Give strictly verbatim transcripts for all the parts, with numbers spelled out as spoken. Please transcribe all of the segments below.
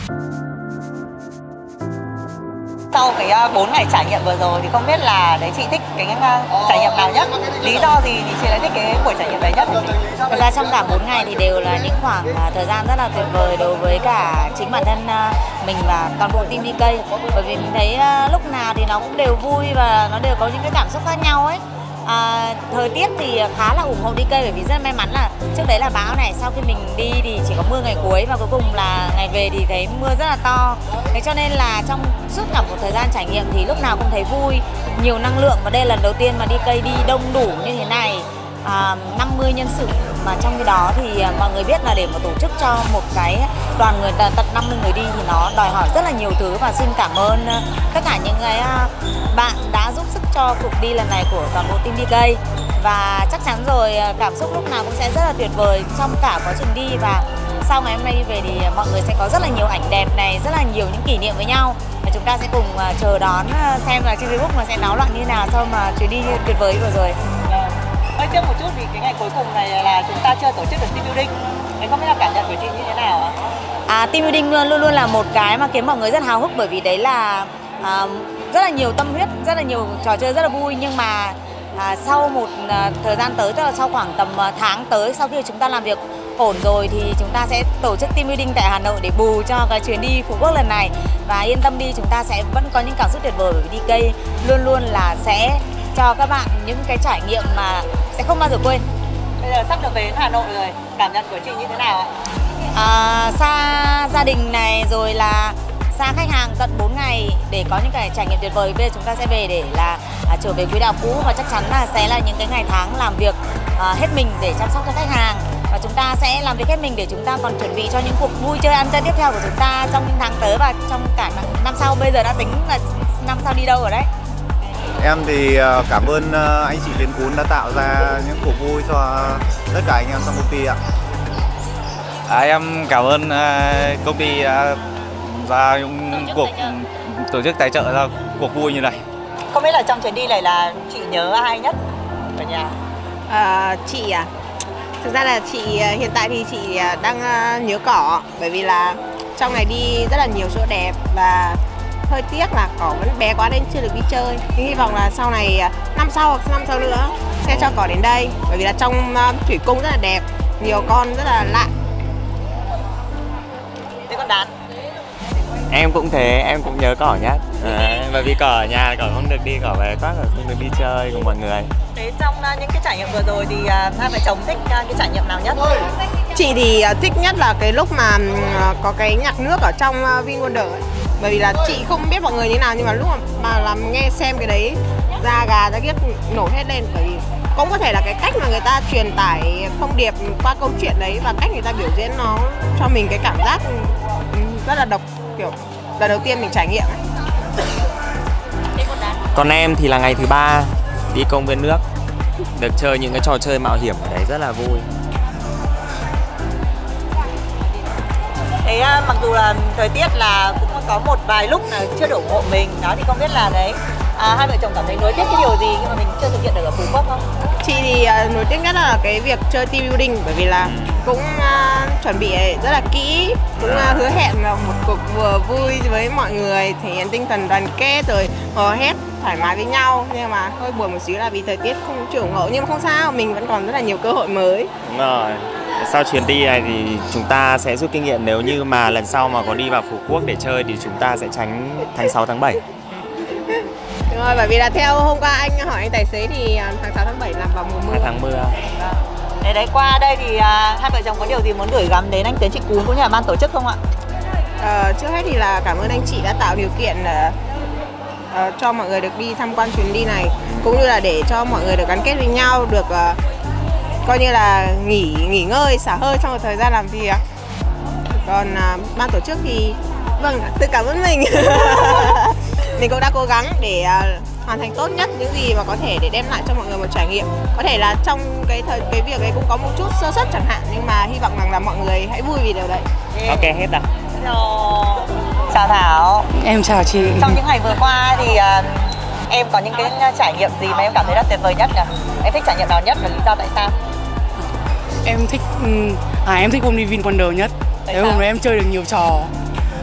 Sau cái bốn ngày trải nghiệm vừa rồi thì không biết là đấy chị thích cái trải nghiệm nào nhất? Lý do gì thì chị lại thích cái buổi trải nghiệm đấy nhất? Thật ra trong cả bốn ngày thì đều là những khoảng thời gian rất là tuyệt vời đối với cả chính bản thân mình và toàn bộ team đê ca. Bởi vì mình thấy lúc nào thì nó cũng đều vui và nó đều có những cái cảm xúc khác nhau ấy. À, thời tiết thì khá là ủng hộ đê ca bởi vì rất là may mắn là trước đấy là bão này, sau khi mình đi thì chỉ có mưa ngày cuối và cuối cùng là ngày về thì thấy mưa rất là to. Thế cho nên là trong suốt cả một thời gian trải nghiệm thì lúc nào cũng thấy vui, nhiều năng lượng, và đây là lần đầu tiên mà đê ca đi đông đủ như thế này, à, năm mươi nhân sự, mà trong khi đó thì mọi người biết là để mà tổ chức cho một cái đoàn người tận năm mươi người đi thì nó đòi hỏi rất là nhiều thứ, và xin cảm ơn tất cả những cái bạn đã giúp sức cho cuộc đi lần này của toàn bộ team đê ca. Và chắc chắn rồi cảm xúc lúc nào cũng sẽ rất là tuyệt vời trong cả quá trình đi, và sau ngày hôm nay đi về thì mọi người sẽ có rất là nhiều ảnh đẹp này, rất là nhiều những kỷ niệm với nhau, và chúng ta sẽ cùng chờ đón xem là trên Facebook mà sẽ náo loạn như nào sau mà chuyến đi tuyệt vời vừa rồi. Hơi tiếc một chút vì cái ngày cuối cùng này là chúng ta chưa tổ chức được team building. Thế không biết là cảm nhận của chị như thế nào ạ? À, team building luôn luôn là một cái mà khiến mọi người rất háo hức, bởi vì đấy là à, rất là nhiều tâm huyết, rất là nhiều trò chơi rất là vui. Nhưng mà à, sau một à, thời gian tới, tức là sau khoảng tầm à, tháng tới, sau khi chúng ta làm việc ổn rồi thì chúng ta sẽ tổ chức team building tại Hà Nội để bù cho cái chuyến đi Phú Quốc lần này. Và yên tâm đi, chúng ta sẽ vẫn có những cảm xúc tuyệt vời, bởi vì đê ca luôn luôn là sẽ cho các bạn những cái trải nghiệm mà sẽ không bao giờ quên. Bây giờ sắp được về đến Hà Nội rồi, cảm nhận của chị như thế nào ạ? À, xa gia đình này rồi là xa khách hàng tận bốn ngày để có những cái trải nghiệm tuyệt vời. Bây giờ chúng ta sẽ về để là à, trở về quỹ đạo cũ, và chắc chắn là sẽ là những cái ngày tháng làm việc à, hết mình để chăm sóc cho khách hàng, và chúng ta sẽ làm việc hết mình để chúng ta còn chuẩn bị cho những cuộc vui chơi ăn chơi tiếp theo của chúng ta trong những tháng tới và trong cả năm sau. Bây giờ đã tính là năm sau đi đâu rồi đấy. Em thì cảm ơn anh chị Liên Cún đã tạo ra những cuộc vui cho tất cả anh em trong công ty ạ. À, em cảm ơn uh, công ty đã ra những cuộc tổ chức tài trợ ra cuộc vui như này. Không biết là trong chuyến đi này là chị nhớ ai nhất ở nhà? À, chị à? Thực ra là chị hiện tại thì chị đang nhớ cỏ, bởi vì là trong ngày đi rất là nhiều chỗ đẹp và hơi tiếc là cỏ vẫn bé quá nên chưa được đi chơi. Nhưng hy vọng là sau này năm sau hoặc năm sau nữa sẽ cho cỏ đến đây, bởi vì là trong thủy cung rất là đẹp, nhiều con rất là lạ. Thế con Đán? Em cũng thế, em cũng nhớ cỏ nhất. À, bởi vì cỏ ở nhà, cỏ không được đi, cỏ về quá là không được đi chơi cùng mọi người. Thế trong uh, những cái trải nghiệm vừa rồi thì uh, hai vợ chồng thích uh, cái trải nghiệm nào nhất? Chị thì uh, thích nhất là cái lúc mà uh, có cái nhạc nước ở trong uh, VinWonder ấy. Bởi vì là chị không biết mọi người như nào, nhưng mà lúc mà, mà làm nghe xem cái đấy da gà da giết nổ hết lên. Bởi vì cũng có thể là cái cách mà người ta truyền tải thông điệp qua câu chuyện đấy và cách người ta biểu diễn nó cho mình cái cảm giác rất là độc, kiểu lần đầu tiên mình trải nghiệm ấy. Còn em thì là ngày thứ ba đi công viên nước, được chơi những cái trò chơi mạo hiểm ở đấy rất là vui. Thế uh, mặc dù là thời tiết là cũng có một vài lúc là chưa đủ hộ mình, đó thì không biết là đấy à, hai vợ chồng cảm thấy nối tiếc cái điều gì nhưng mà mình chưa thực hiện được ở Phú Quốc không? Chị thì uh, nối tiếc nhất là cái việc chơi team building, bởi vì là cũng uh, chuẩn bị rất là kỹ, cũng uh, hứa hẹn là một cuộc vừa vui với mọi người, thể hiện tinh thần đoàn kết rồi hò hét thoải mái với nhau. Nhưng mà hơi buồn một xíu là vì thời tiết không chịu ủng hộ, nhưng mà không sao, mình vẫn còn rất là nhiều cơ hội mới. Đúng rồi. Sau chuyến đi này thì chúng ta sẽ rút kinh nghiệm, nếu như mà lần sau mà có đi vào Phú Quốc để chơi thì chúng ta sẽ tránh tháng sáu tháng bảy. Đúng rồi, bởi vì là theo hôm qua anh hỏi anh tài xế thì tháng sáu tháng bảy là vào mùa mưa. Tháng mưa. Để đấy qua đây thì uh, hai vợ chồng có điều gì muốn gửi gắm đến anh Tiến chị Cún cũng như là ban tổ chức không ạ? Uh, trước hết thì là cảm ơn anh chị đã tạo điều kiện uh, uh, cho mọi người được đi tham quan chuyến đi này, cũng như là để cho mọi người được gắn kết với nhau, được uh, coi như là nghỉ nghỉ ngơi, xả hơi trong một thời gian làm việc. Còn uh, ban tổ chức thì vâng, tự cảm ơn mình. Mình cũng đã cố gắng để uh, hoàn thành tốt nhất những gì mà có thể để đem lại cho mọi người một trải nghiệm. Có thể là trong cái thời cái việc ấy cũng có một chút sơ suất chẳng hạn, nhưng mà hy vọng rằng là mọi người hãy vui vì điều đấy. Ok, hết rồi. Hello. Chào Thảo. Em chào chị. Trong những ngày vừa qua thì uh, em có những cái trải nghiệm gì mà em cảm thấy rất tuyệt vời nhất nhỉ? Em thích trải nghiệm nào nhất và lý do tại sao? Em thích à em thích hôm đi VinWonder nhất. Tại hôm đấy em chơi được nhiều trò.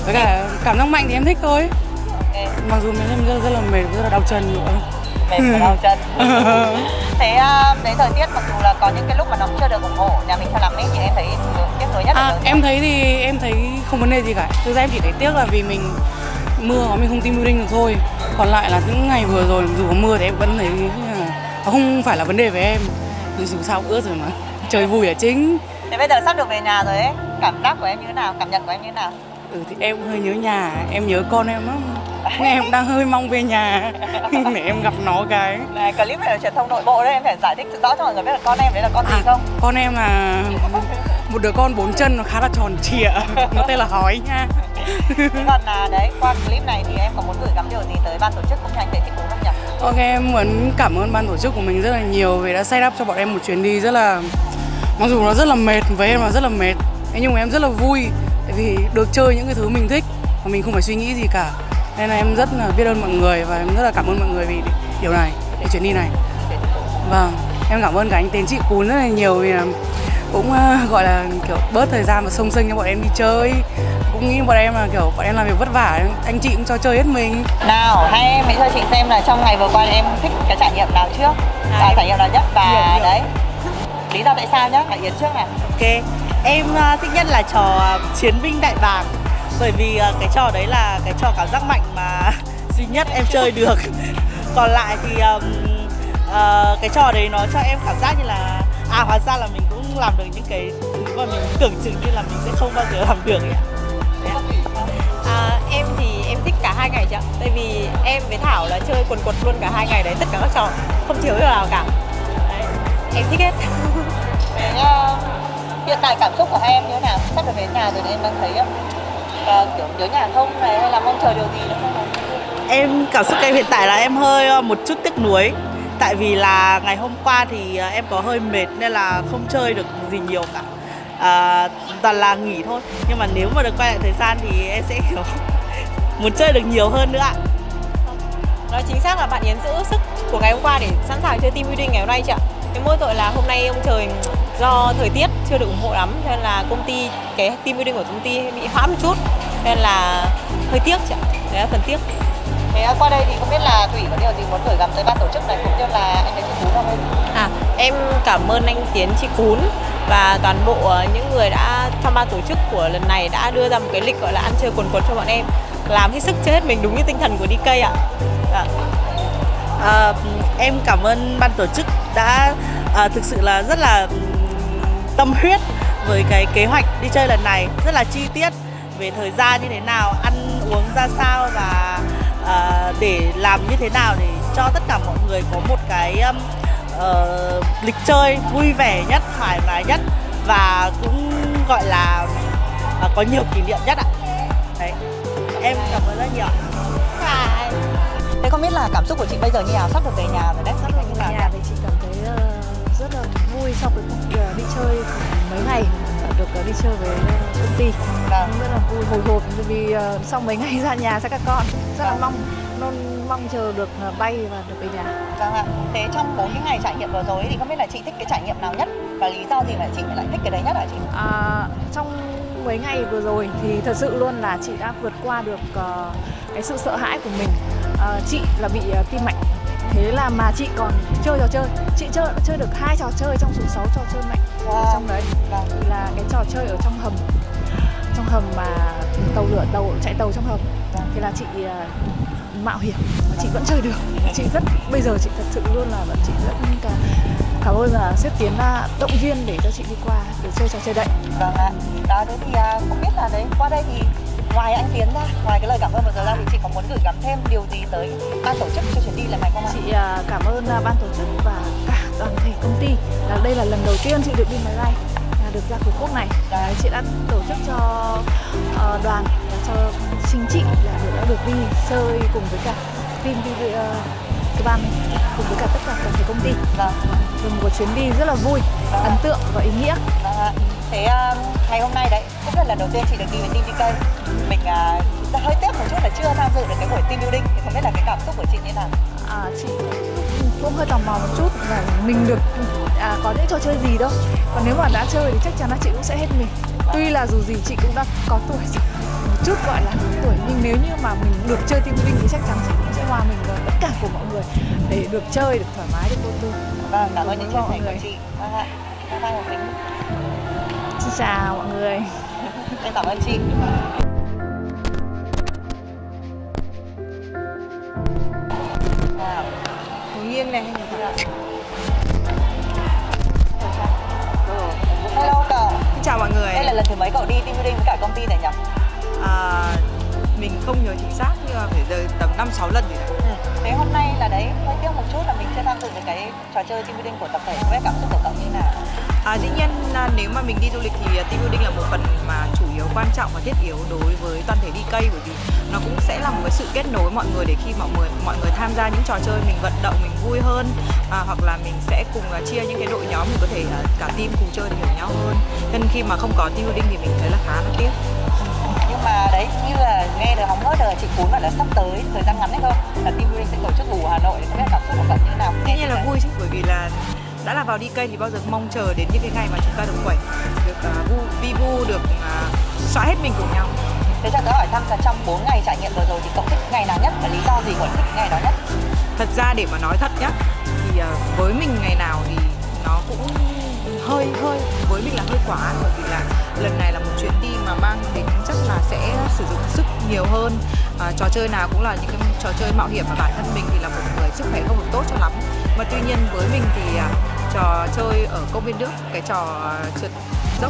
Với cả cảm giác mạnh thì em thích thôi. Okay. Mặc dù mình rất, rất là mệt, rất là đau chân nữa. Mệt và đau chân. Thế uh, đấy, thời tiết mặc dù là có những cái lúc mà nó cũng chưa được ủng hộ nhà mình cho lắm ấy, thì em thấy tiếc nuối nhất là à, em thấy thì em thấy không vấn đề gì cả. Thực ra em chỉ thấy tiếc là vì mình mưa quá mình không team building được thôi. Còn lại là những ngày vừa rồi dù có mưa thì em vẫn thấy nó không phải là vấn đề với em. Dù sao cũng ướt rồi mà, trời vui là chính. Thế bây giờ sắp được về nhà rồi ấy, cảm giác của em như thế nào, cảm nhận của em như thế nào? Ừ thì em cũng hơi nhớ nhà, em nhớ con em lắm. Nên em cũng đang hơi mong về nhà để em gặp nó cái. Này, clip này là truyền thông nội bộ đấy, em phải giải thích rõ cho mọi người biết là con em đấy là con à, gì không? Con em là một đứa con bốn chân, nó khá là tròn trịa, nó tên là Hói nha. Thế còn là đấy, qua clip này thì em có muốn gửi gắm điều gì tới ban tổ chức cũng như anh Tề Thị Cún không nhỉ? Ok, em muốn cảm ơn ban tổ chức của mình rất là nhiều vì đã set up cho bọn em một chuyến đi rất là, mặc dù nó rất là mệt, với em là rất là mệt, nhưng mà em rất là vui tại vì được chơi những cái thứ mình thích và mình không phải suy nghĩ gì cả. Nên là em rất là biết ơn mọi người và em rất là cảm ơn mọi người vì điều này, cái chuyến đi này. Vâng, em cảm ơn cả anh Tiến chị Cún rất là nhiều vì cũng uh, gọi là kiểu bớt thời gian và xông xênh cho bọn em đi chơi. Cũng nghĩ bọn em là kiểu bọn em làm việc vất vả, anh chị cũng cho chơi hết mình. Nào, hay em hãy cho chị xem là trong ngày vừa qua em thích cái trải nghiệm nào trước, à, trải nghiệm nào nhất và hiểu, hiểu. Đấy, lý do tại sao nhá, hãy Yến trước nào. Ok, em uh, thích nhất là trò uh, chiến binh đại bàng. Bởi vì uh, cái trò đấy là cái trò cảm giác mạnh mà duy nhất em chơi được. Còn lại thì um, uh, cái trò đấy nó cho em cảm giác như là à hóa ra là mình cũng làm được những cái thứ mà mình tưởng chừng như là mình sẽ không bao giờ làm được ấy ạ. À, em thì em thích cả hai ngày chứ, tại vì em với Thảo là chơi quần quật luôn cả hai ngày đấy, tất cả các trò không thiếu điều nào cả. Đấy, em thích hết. Thế, uh, hiện tại cảm xúc của hai em như thế nào? Sắp được về nhà rồi thì em đang thấy uh, kiểu nhớ nhà không này, hay là mong chờ điều gì nữa không? Em cảm xúc em hiện tại là em hơi một chút tiếc nuối. Tại vì là ngày hôm qua thì em có hơi mệt nên là không chơi được gì nhiều cả, à, toàn là nghỉ thôi. Nhưng mà nếu mà được quay lại thời gian thì em sẽ kiểu muốn chơi được nhiều hơn nữa ạ. Nói chính xác là bạn Yến giữ sức của ngày hôm qua để sẵn sàng chơi team building ngày hôm nay chị ạ. Cái mỗi tội là hôm nay ông trời do thời tiết chưa được ủng hộ lắm nên là công ty, cái team building của công ty bị hoãn một chút nên là hơi tiếc chị ạ. Đấy là phần tiếc. Thế qua đây thì không biết là Thủy có điều gì muốn gửi gắm tới ban tổ chức này cũng như là anh Tề Thị Cún không? À, em cảm ơn anh Tiến, chị Cún và toàn bộ những người đã trong ban tổ chức của lần này đã đưa ra một cái lịch gọi là ăn chơi quần quật cho bọn em, làm hết sức chơi hết mình đúng như tinh thần của đê ca ạ. À. À, em cảm ơn ban tổ chức đã à, thực sự là rất là tâm huyết với cái kế hoạch đi chơi lần này, rất là chi tiết về thời gian như thế nào, ăn uống ra sao và uh, để làm như thế nào để cho tất cả mọi người có một cái um, uh, lịch chơi vui vẻ nhất, thoải mái nhất và cũng gọi là uh, có nhiều kỷ niệm nhất ạ. Đấy, em cảm ơn rất nhiều. Bye. Thế không biết là cảm xúc của chị bây giờ như nào, sắp được về nhà rồi đấy? Sắp được về nhà thì chị cảm thấy uh, rất là vui sau cái cuộc uh, đi chơi mấy ngày, được uh, đi chơi với uh, công ty. Vâng. Rất là vui, hồi hộp vì uh, sau mấy ngày ra nhà sẽ các con rất là mong non mong chờ được uh, bay và được về nhà. Vâng ạ. Thế trong bốn cái ngày trải nghiệm vừa rồi thì không biết là chị thích cái trải nghiệm nào nhất và lý do gì mà chị lại thích cái đấy nhất hả chị? À, trong mấy ngày vừa rồi thì thật sự luôn là chị đã vượt qua được uh, cái sự sợ hãi của mình. Uh, chị là bị uh, tim mạch, thế là mà chị còn chơi trò chơi, chị chơi chơi được hai trò chơi trong số sáu trò chơi mạnh wow. Ở trong đấy vâng. Là cái trò chơi ở trong hầm, trong hầm mà tàu lửa tàu chạy tàu trong hầm vâng. Thì là chị uh, mạo hiểm mà chị vẫn chơi được. Chị rất bây giờ chị thật sự luôn là chị rất cả cảm ơn là sếp Tiến động viên để cho chị đi qua để chơi trò chơi đấy. Vâng ạ. Đó, thế thì không biết là đấy qua đây thì ngoài anh Tiến ra, ngoài cái lời cảm ơn vừa rồi ra thì chị có muốn gửi gắm thêm điều gì tới ban tổ chức cho chuyến đi lần này không ạ? Chị cảm ơn ban tổ chức và cả toàn thể công ty. Là đây là lần đầu tiên chị được đi máy bay, được ra Phú Quốc này. Đấy, chị đã tổ chức cho uh, đoàn, cho chính chị là đã được đi chơi cùng với cả team đi uh, thứ ba này, cùng với cả tất cả toàn thể công ty. Vâng. Rồi một chuyến đi rất là vui, vâng. Ấn tượng và ý nghĩa. Vâng. Thế uh, ngày hôm nay đấy cũng là lần đầu tiên chị được đi với team đê ca. Mình uh, hơi tiếc một chút là chưa tham dự được cái buổi team building, thì không biết là cái cảm xúc của chị như thế nào? À, chị cũng hơi tò mò một chút là mình được à, có những trò chơi gì đâu. Còn nếu mà đã chơi thì chắc chắn là chị cũng sẽ hết mình. Tuy là dù gì chị cũng đã có tuổi rồi, một chút gọi là lớn tuổi, nhưng nếu như mà mình được chơi team building thì chắc chắn chị cũng sẽ hòa mình vào tất cả của mọi người để được chơi, được thoải mái, được vô tư. Vâng, cảm ơn những chia sẻ của chị. Vâng ạ. Bye bye Hồng Tính. Xin chào mọi người. Em cảm ơn chị. Wow. Hướng nghiêng này hay nhìn thật? Hello cậu. Xin chào mọi người. Đây là lần thứ mấy cậu đi team building với cả công ty này nhỉ? À, mình không nhớ chính xác nhưng mà phải rời tầm năm sáu lần rồi đấy. Ừ. Thế hôm nay là đấy, hơi tiếc một chút là mình chưa tham dự được cái trò chơi team building của tập thể. Không biết cảm xúc của cậu như nào? À, dĩ nhiên nếu mà mình đi du lịch thì team building là một phần mà chủ yếu quan trọng và thiết yếu đối với toàn thể đi cây, bởi vì nó cũng sẽ là một cái sự kết nối mọi người để khi mọi người mọi người tham gia những trò chơi mình vận động mình vui hơn, à, hoặc là mình sẽ cùng uh, chia những cái đội nhóm mình có thể uh, cả team cùng chơi để hiểu nhau hơn. Nên khi mà không có team building thì mình thấy là khá là tiếc. Nhưng mà đấy, như là nghe được hóng hớt rồi, chị Cún bảo là sắp tới thời gian ngắn đấy không là team building sẽ tổ chức bù Hà Nội, không biết cảm xúc của cậu như thế nào? Dĩ nhiên là vui chứ, bởi vì là đã là vào đi cây thì bao giờ mong chờ đến những cái ngày mà chúng ta được quẩy, được uh, vu, vi vu, được uh, xóa hết mình cùng nhau. Thế cho tớ hỏi thăm là trong bốn ngày trải nghiệm vừa rồi thì cậu thích ngày nào nhất và lý do gì của thích ngày đó nhất? Thật ra để mà nói thật nhá, thì uh, với mình ngày nào thì nó cũng hơi hơi với mình là hơi quá, bởi vì là lần này là một chuyến đi mà mang đến chắc là sẽ sử dụng sức nhiều hơn. À, trò chơi nào cũng là những cái trò chơi mạo hiểm, và bản thân mình thì là một người sức khỏe không được tốt cho lắm. Mà tuy nhiên với mình thì à, trò chơi ở công viên nước, cái trò trượt dốc,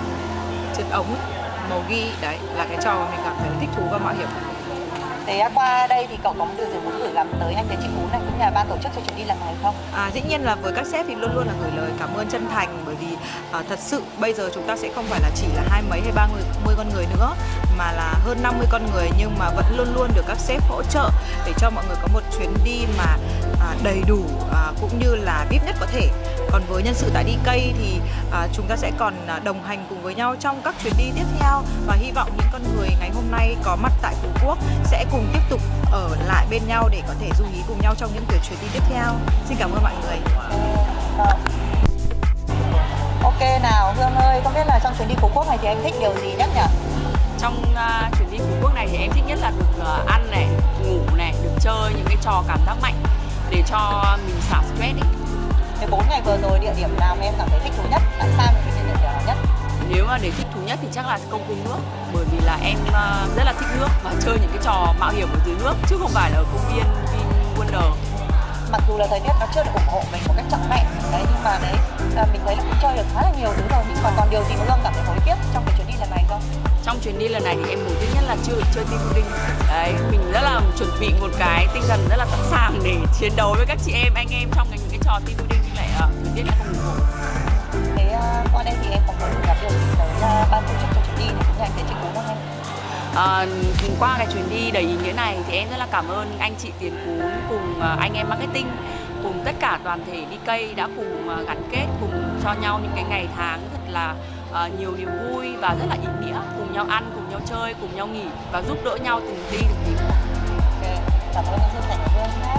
trượt ống, màu ghi đấy là cái trò mà mình cảm thấy thích thú và mạo hiểm. Thế qua đây thì cậu có một điều gì muốn gửi gắm tới anh với chị Cún này cũng như là ban tổ chức cho chuyến đi lần này không? À, dĩ nhiên là với các sếp thì luôn luôn là gửi lời cảm ơn chân thành, bởi vì à, thật sự bây giờ chúng ta sẽ không phải là chỉ là hai mấy hay ba mươi con người nữa, mà là hơn năm mươi con người, nhưng mà vẫn luôn luôn được các sếp hỗ trợ để cho mọi người có một chuyến đi mà à, đầy đủ à, cũng như là vê i pê nhất có thể. Còn với nhân sự tại đi cây thì à, chúng ta sẽ còn đồng hành cùng với nhau trong các chuyến đi tiếp theo, và hy vọng những con người ngày hôm nay có mặt tại Phú Quốc sẽ cùng tiếp tục ở lại bên nhau để có thể du hí cùng nhau trong những kiểu chuyến đi tiếp theo. Xin cảm ơn mọi người. Ok nào, Hương ơi, không biết là trong chuyến đi Phú Quốc này thì em thích điều gì nhất nhỉ? Trong uh, chuyến đi Phú Quốc này thì em thích nhất là được uh, ăn này, được ngủ này, được chơi những cái trò cảm giác mạnh để cho mình xả stress ấy. Thế bốn ngày vừa rồi địa điểm nào mà em cảm thấy thích thú nhất? Tại sao mình thích địa điểm nào nhất? Nếu mà để thích thú nhất thì chắc là công viên nước, bởi vì là em uh, rất là thích nước và chơi những cái trò mạo hiểm ở dưới nước chứ không phải là ở công viên VinWonder. Mặc dù là thời tiết nó chưa được ủng hộ mình một cách trọn vẹn đấy, nhưng mà đấy là mình thấy là cũng chơi được khá là nhiều thứ rồi. Nhưng mà còn điều gì mà Hương cảm thấy hối tiếc trong cái chuyến đi lần này không? Trong chuyến đi lần này thì em hối tiếc nhất là chưa được chơi team building. Đấy, mình rất là chuẩn bị một cái tinh thần rất là sẵn sàng để chiến đấu với các chị em, anh em trong những cái trò team building như này, uh, thời tiết lại không ủng hộ. Thế uh, qua đây thì em có muốn gặp điều gì tới uh, ban tổ chức cho chuyến đi này cũng như anh thấy chị Cún không em? À, qua cái chuyến đi đầy ý nghĩa này thì em rất là cảm ơn anh chị Tiến Cún cùng uh, anh em marketing, cùng tất cả toàn thể đi cây đã cùng uh, gắn kết, cùng cho nhau những cái ngày tháng thật là uh, nhiều niềm vui và rất là ý nghĩa, cùng nhau ăn, cùng nhau chơi, cùng nhau nghỉ và giúp đỡ nhau từng đi từng tí. Ok, cảm ơn những chia sẻ của Hương nhé.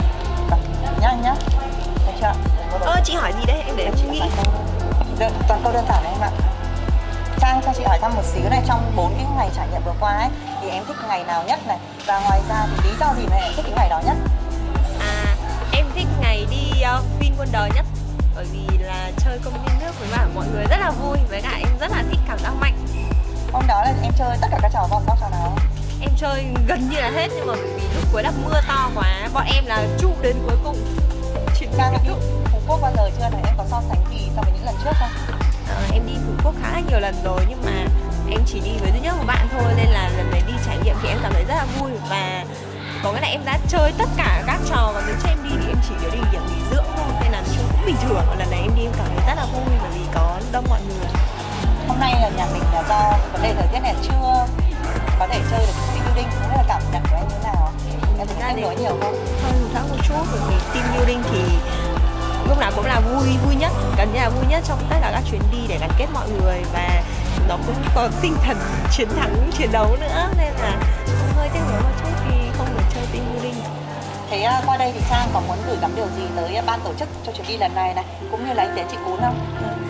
Nhanh nhá, được chưa? Ơ, chị hỏi gì đấy? Em để em suy nghĩ. Được, toàn câu đơn giản đấy em ạ. Trang cho chị hỏi thăm một xíu này, trong bốn cái ngày trải nghiệm vừa qua ấy thì em thích ngày nào nhất này, và ngoài ra thì lý do gì mà em thích cái ngày đó nhất? À, em thích ngày đi uh, VinWonder nhất, bởi vì là chơi công viên nước với cả mọi người rất là vui, với cả em rất là thích cảm giác mạnh. Hôm đó là em chơi tất cả các trò vòng có trò nào? Em chơi gần như là hết, nhưng mà bởi vì lúc cuối là mưa to quá, bọn em là trụ đến cuối cùng. Trang đi Phú Quốc bao giờ chưa này, em có so sánh gì so với những lần trước không? À, em đi Phú Quốc khá là nhiều lần rồi, nhưng mà em chỉ đi với duy nhất một bạn thôi, nên là lần này đi trải nghiệm thì em cảm thấy rất là vui. Và có nghĩa là em đã chơi tất cả các trò, và nếu cho em đi thì em chỉ được đi điểm nghỉ dưỡng thôi, nên là chung cũng bình thường. Lần này em đi em cảm thấy rất là vui bởi vì có đông mọi người. Hôm nay là nhà mình là do vấn đề thời tiết này chưa có thể chơi được team building, không biết là cảm nhận của em như thế nào? Em thấy em nói nhiều không? Hơi hụt hẫng một chút, bởi vì team building thì lúc nào cũng là vui vui nhất, gần như là vui nhất trong tất cả các chuyến đi để gắn kết mọi người, và nó cũng có tinh thần chiến thắng chiến đấu nữa, nên là cũng hơi tiếc nuối một chút khi không được chơi team building. Thế uh, qua đây thì Trang có muốn gửi gắm điều gì tới ban tổ chức cho chuyến đi lần này này, cũng như là anh Tiến chị Cún không? Em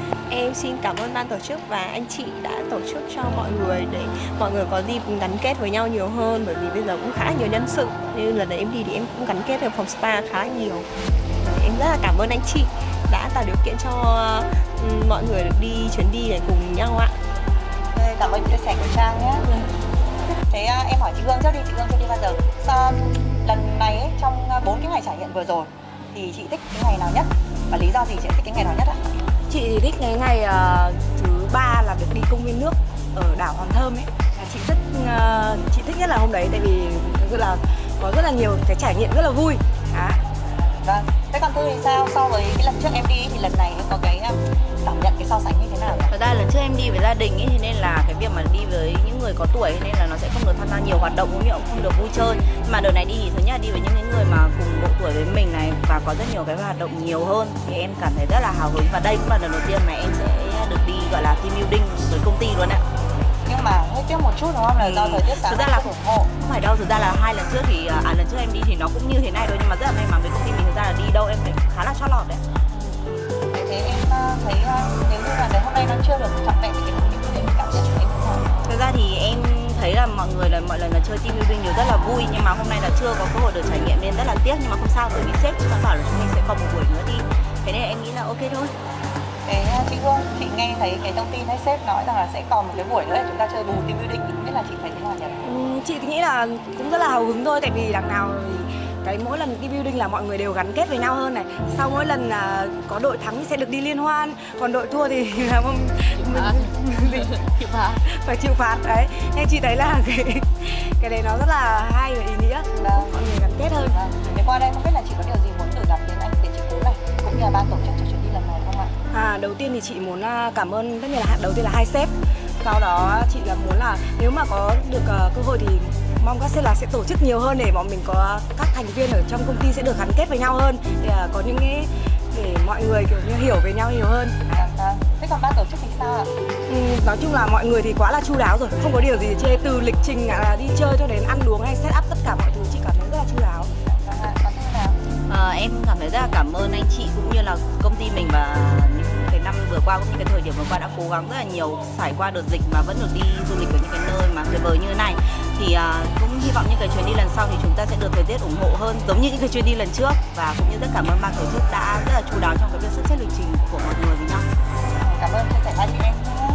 em xin cảm ơn ban tổ chức và anh chị đã tổ chức cho mọi người để mọi người có dịp gắn kết với nhau nhiều hơn, bởi vì bây giờ cũng khá là nhiều nhân sự nên lần này em đi thì em cũng gắn kết ở phòng spa khá là nhiều. Em rất là cảm ơn anh chị đã tạo điều kiện cho uh, mọi người được đi chuyến đi này cùng nhau ạ. Cảm ơn chia sẻ của Trang nhé. Thế uh, em hỏi chị Hương trước đi, chị Hương chưa đi bao giờ. Sau lần này ấy, trong bốn cái ngày trải nghiệm vừa rồi thì chị thích cái ngày nào nhất và lý do gì chị thích cái ngày nào nhất ạ? Chị thì thích cái ngày uh, thứ ba là được đi công viên nước ở đảo Hòn Thơm ấy. Chị rất uh, chị thích nhất là hôm đấy, tại vì rất là có rất là nhiều cái trải nghiệm rất là vui. À. Vâng. Thế còn Thư thì sao? So với cái lần trước em đi thì lần này có cái cảm nhận, cái so sánh như thế nào? Thật ra lần trước em đi với gia đình ấy, thế nên là cái việc mà đi với những người có tuổi nên là nó sẽ không được tham gia nhiều hoạt động, cũng như không được vui chơi. Mà đợt này đi thì thứ nhất là đi với những người mà cùng độ tuổi với mình này và có rất nhiều cái hoạt động nhiều hơn thì em cảm thấy rất là hào hứng, và đây cũng là lần đầu tiên mà em sẽ được đi gọi là team building với công ty luôn ạ. Nhưng mà hơi tiếc một chút đúng không? Là do thời tiết sáng thực ra là ủng hộ. Không phải đâu, thực ra là hai lần trước thì à lần trước em đi thì nó cũng như thế này thôi, nhưng mà rất là may mắn với công ty mình, thực ra là đi đâu em phải khá là chót lọt đấy. Thế, thế em thấy nếu như là ngày hôm nay nó chưa được trọn vẹn thì cái team building cảm nhận của em thế nào? Thực ra thì em thấy là mọi người là mọi lần là chơi team building đều rất là vui, nhưng mà hôm nay là chưa có cơ hội được trải nghiệm nên rất là tiếc, nhưng mà không sao, bởi vì sếp đã bảo là chúng mình sẽ còn một buổi nữa đi, thế nên em nghĩ là ok thôi. Thế chị Hương, chị nghe thấy cái thông tin hay sếp nói rằng là sẽ còn một cái buổi nữa để chúng ta chơi bù team building thì không biết là chị thấy thế nào nhỉ? Ừ, chị thì nghĩ là cũng rất là hào hứng thôi, tại vì đằng nào thì cái mỗi lần team building là mọi người đều gắn kết với nhau hơn này. Sau mỗi lần là có đội thắng thì sẽ được đi liên hoan, còn đội thua thì là mình, mình chịu phạt, phải chịu phạt đấy. Nên chị thấy là cái cái đấy nó rất là hay và ý nghĩa, vâng. Mọi người gắn kết hơn. Vâng. Thế qua đây không biết là chị có điều gì muốn gửi gắm đến anh Tiến Chị Phú này cũng như là ban tổ chức cho chuyến đi lần này không ạ? À, đầu tiên thì chị muốn cảm ơn, tất nhiên là đầu tiên là hai sếp. Sau đó chị là muốn là nếu mà có được uh, cơ hội thì mong các sếp là sẽ tổ chức nhiều hơn để bọn mình có các thành viên ở trong công ty sẽ được gắn kết với nhau hơn, để uh, có những cái để mọi người kiểu như hiểu về nhau nhiều hơn. À, à. Thế còn ban tổ chức thì sao ạ? Ừ, nói chung là mọi người thì quá là chu đáo rồi, không có điều gì để chê, từ lịch trình là đi chơi cho đến ăn uống hay set up tất cả mọi thứ chị cảm thấy rất là chu đáo. À, còn thế nào? À, em cảm thấy rất là cảm ơn anh chị cũng như là công ty mình, và những cái năm vừa qua cũng như cái thời điểm vừa qua đã cố gắng rất là nhiều, trải qua đợt dịch mà vẫn được đi du lịch ở những cái nơi mà tuyệt vời như thế này. Thì à, cũng hy vọng những cái chuyến đi lần sau thì chúng ta sẽ được thời tiết ủng hộ hơn giống như những cái chuyến đi lần trước, và cũng như rất cảm ơn ban tổ chức đã rất là chu đáo trong cái việc sắp xếp lịch trình của mọi người với nhau. Cảm ơn chia sẻ hai chị em.